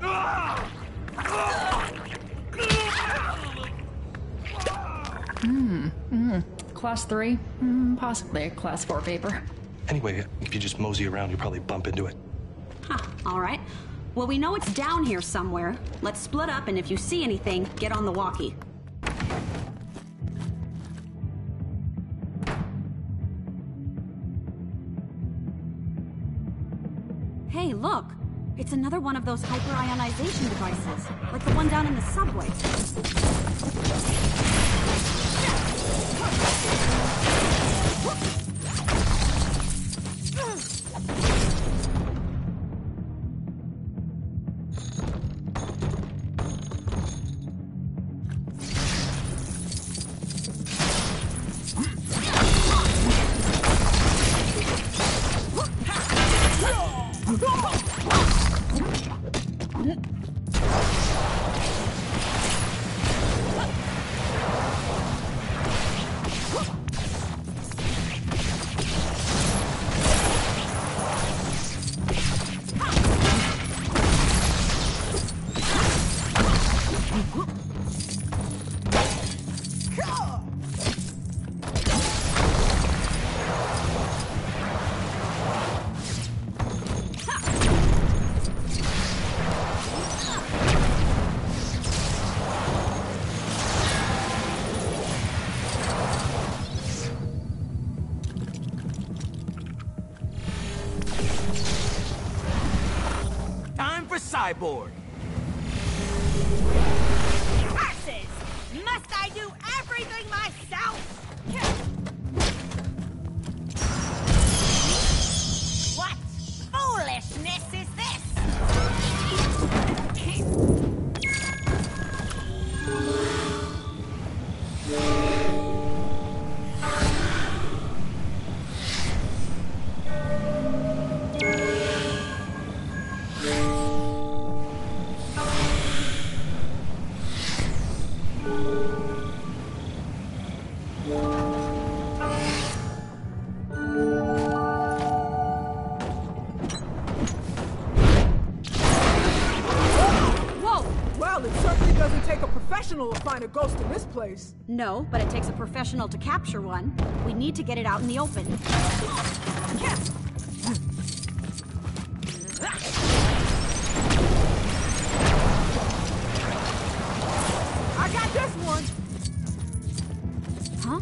Class 3? Possibly a Class 4 vapor. Anyway, if you just mosey around, you'll probably bump into it. Huh, all right. Well, we know it's down here somewhere. Let's split up, and if you see anything, get on the walkie. Hey, look! It's another one of those hyperionization devices, like the one down in the subway. Cyborg. Curses! Must I do everything myself? What foolishness is this? To find a ghost in this place. No, but it takes a professional to capture one. We need to get it out in the open. I got this one. Huh?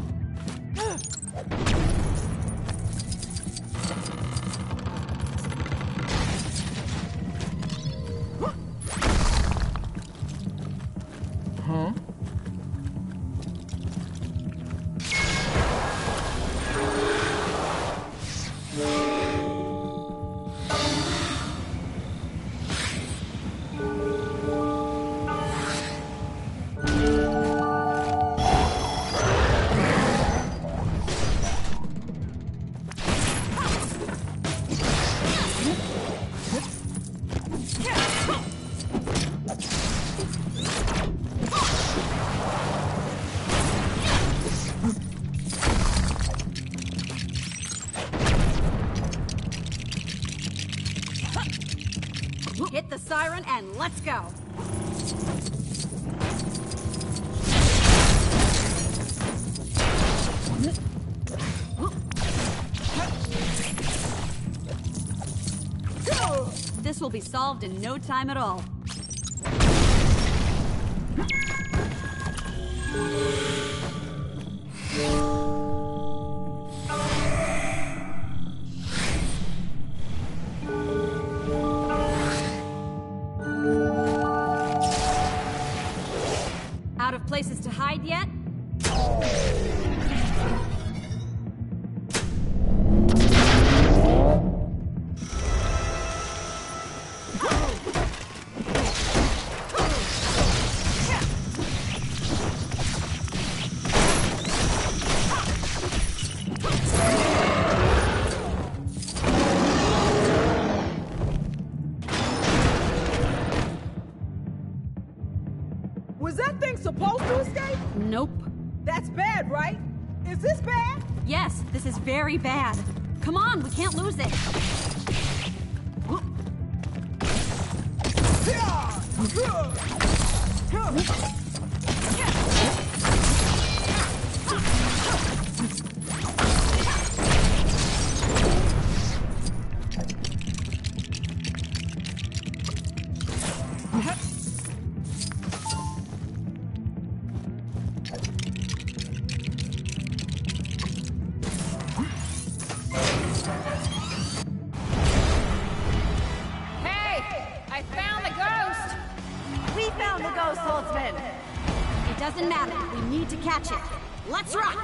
Hit the siren and let's go. This will be solved in no time at all. places to hide yet? Was that thing supposed to escape? Nope. That's bad, right? Is this bad? Yes, this is very bad. Come on, we can't lose it. It doesn't matter. We need to catch it. Let's run!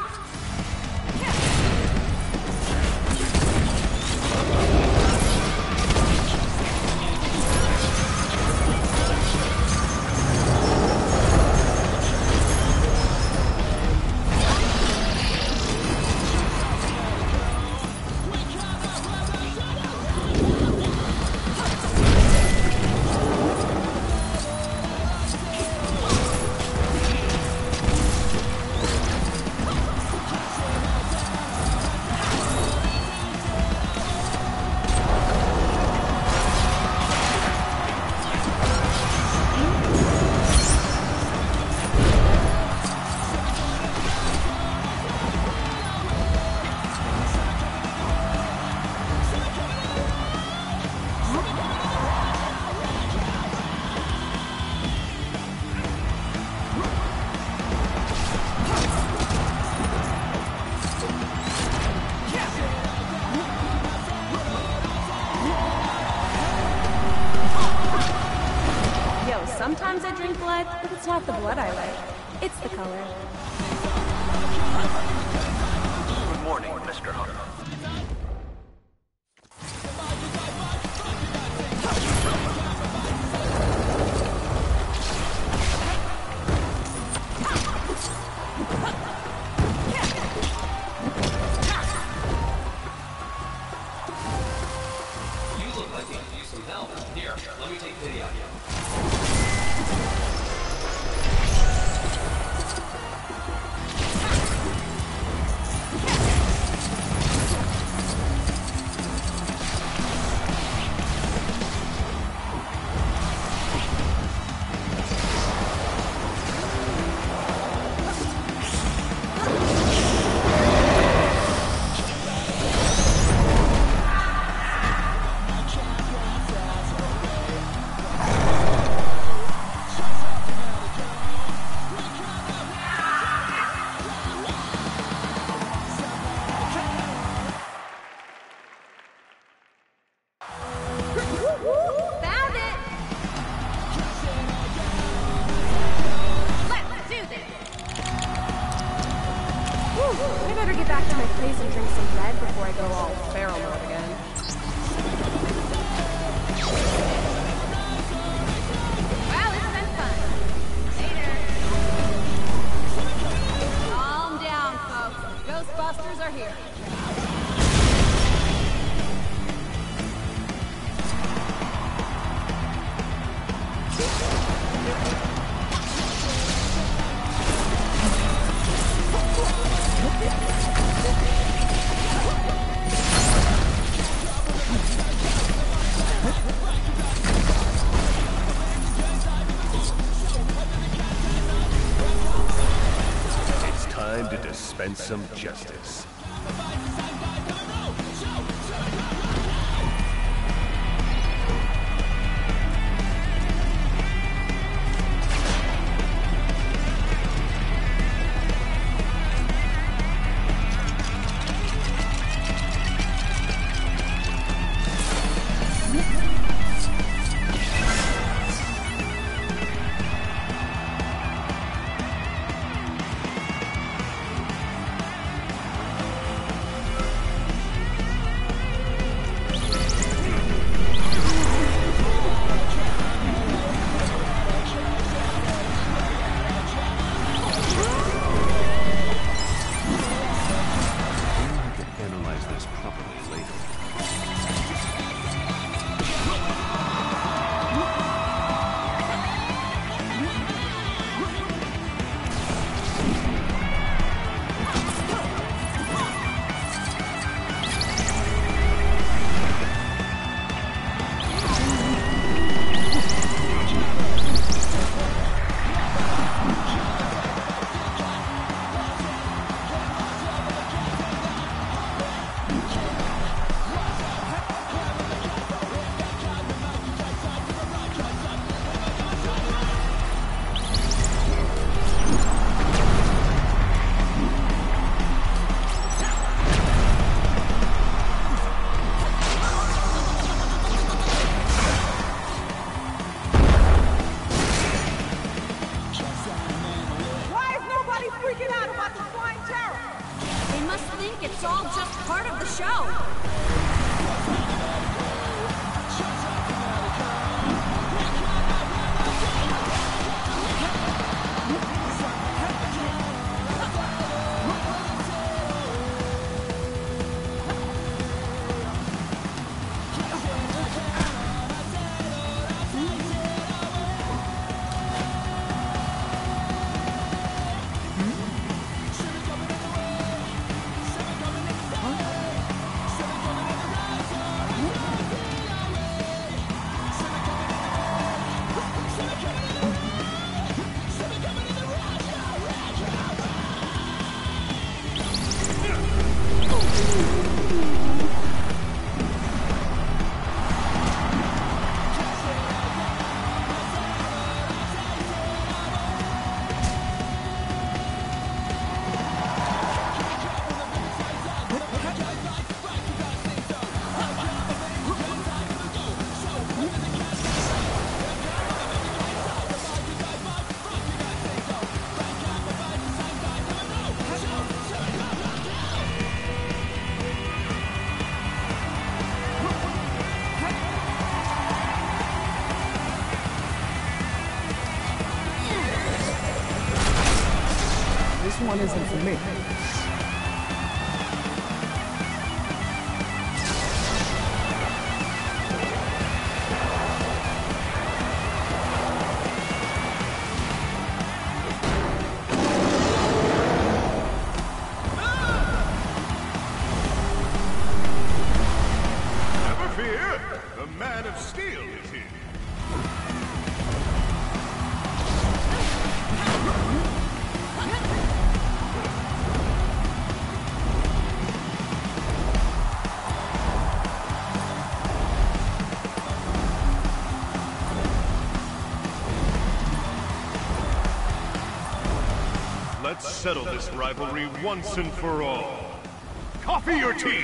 Sometimes I drink blood, but it's not the blood I like. It's the color. Good morning, Mr. Hunter. You look like you could use some help. Here, let me take pity on you. Found it! Let's do this! I better get back to my place and drink some red before I go all feral mode again. Well, it's been fun. Later. Calm down, folks. Ghostbusters are here. It's time to dispense some justice. one isn't for me. Never fear, the Man of Steel is here. Let's settle this rivalry once and for all. Coffee your tea!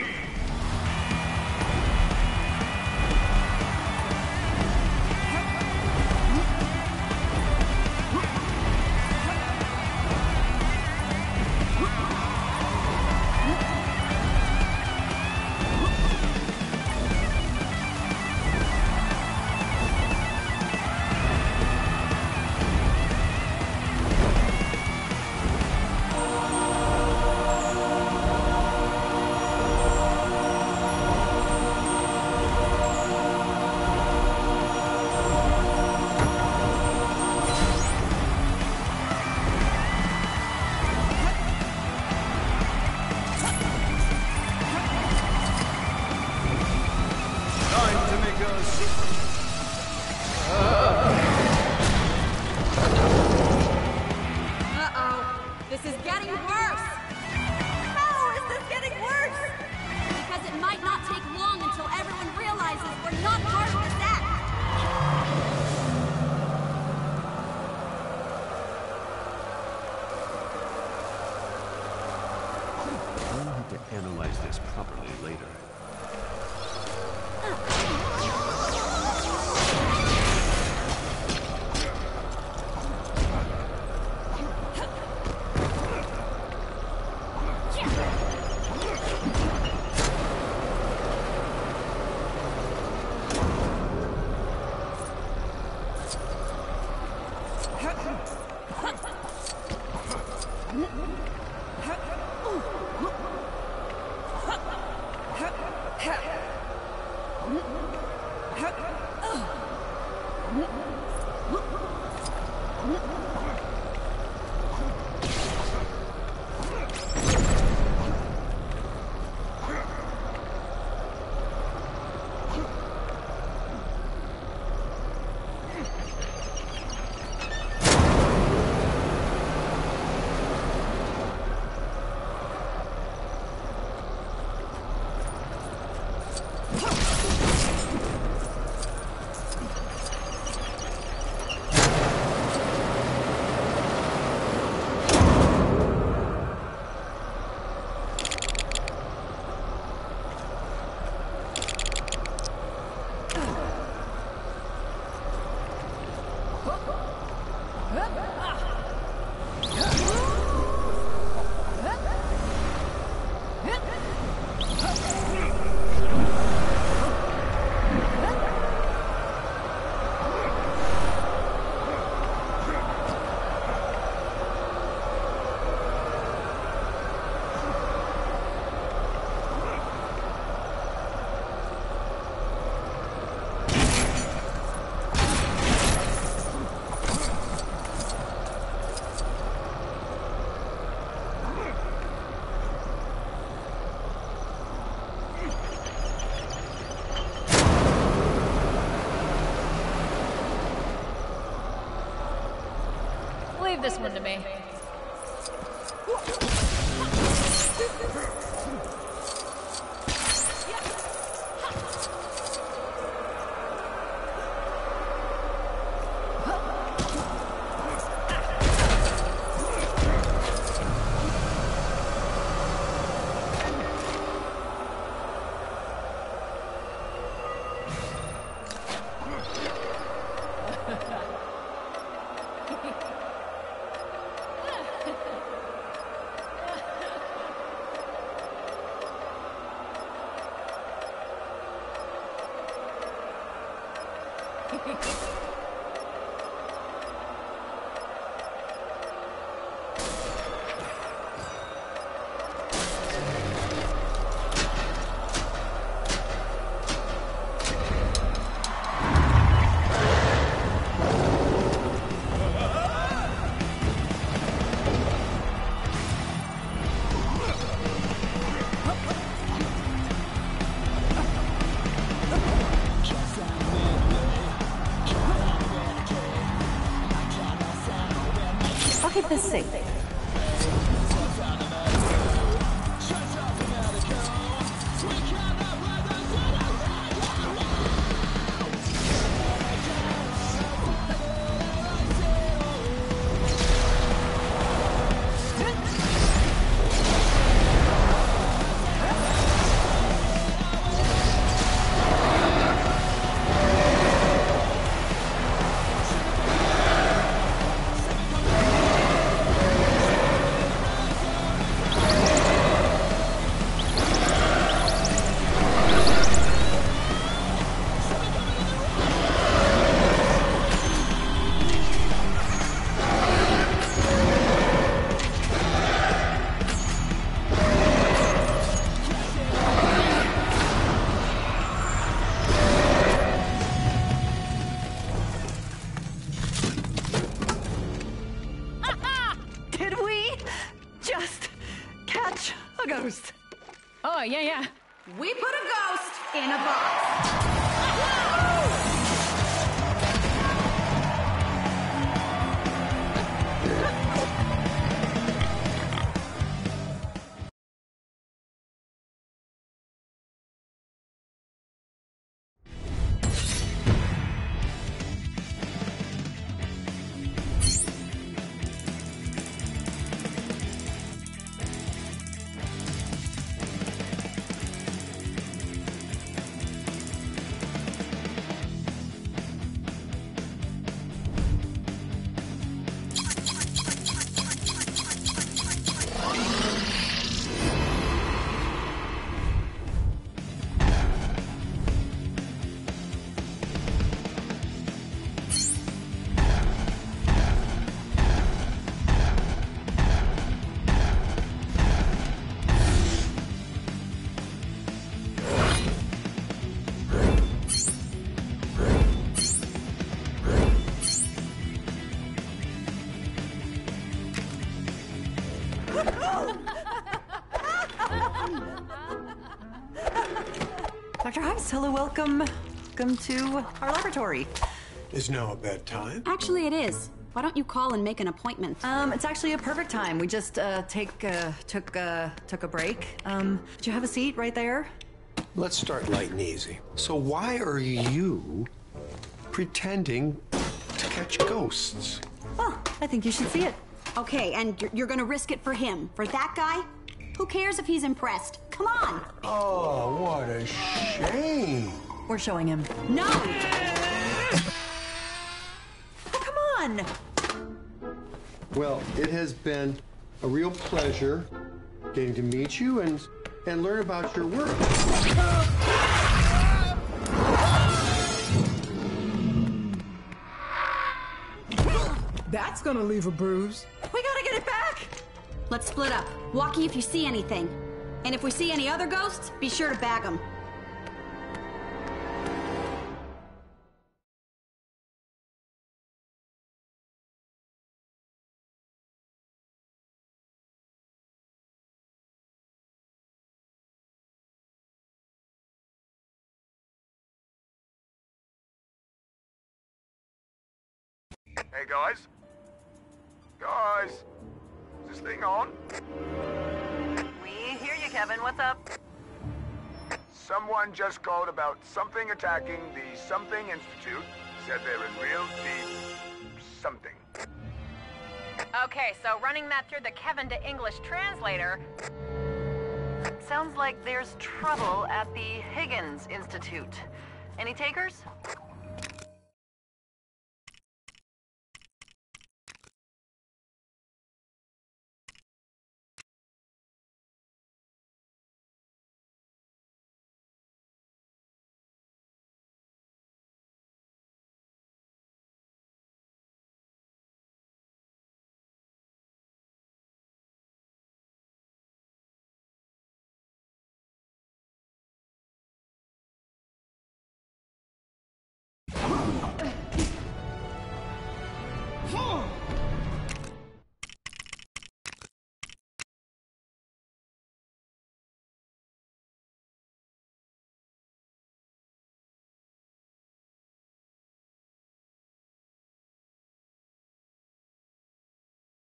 Time to make us... Uh-oh. This is getting worse. How is this getting worse? Because it might not take long until everyone realizes we're not part of this act. I'll have to analyze this properly later. Leave this one to me. keep this safe. Did we just catch a ghost? Oh, yeah. We put a ghost in a box. Dr. Hives, hello, welcome to our laboratory. Is now a bad time? Actually, it is. Why don't you call and make an appointment? It's actually a perfect time. We just took a break. Do you have a seat right there? Let's start light and easy. So why are you pretending to catch ghosts? Well, I think you should see it. Okay, and you're gonna risk it for him. For that guy? Who cares if he's impressed? Come on! Oh, what a shame. We're showing him. No! Oh, come on! Well, it has been a real pleasure getting to meet you and learn about your work. That's gonna leave a bruise. We gotta get it back! Let's split up. Walkie if you see anything. And if we see any other ghosts, be sure to bag them. Hey, guys? Guys? Is this thing on? We hear you, Kevin. What's up? Someone just called about something attacking the Something Institute. Said they're in real deep something. Okay, so running that through the Kevin to English translator... Sounds like there's trouble at the Higgins Institute. Any takers?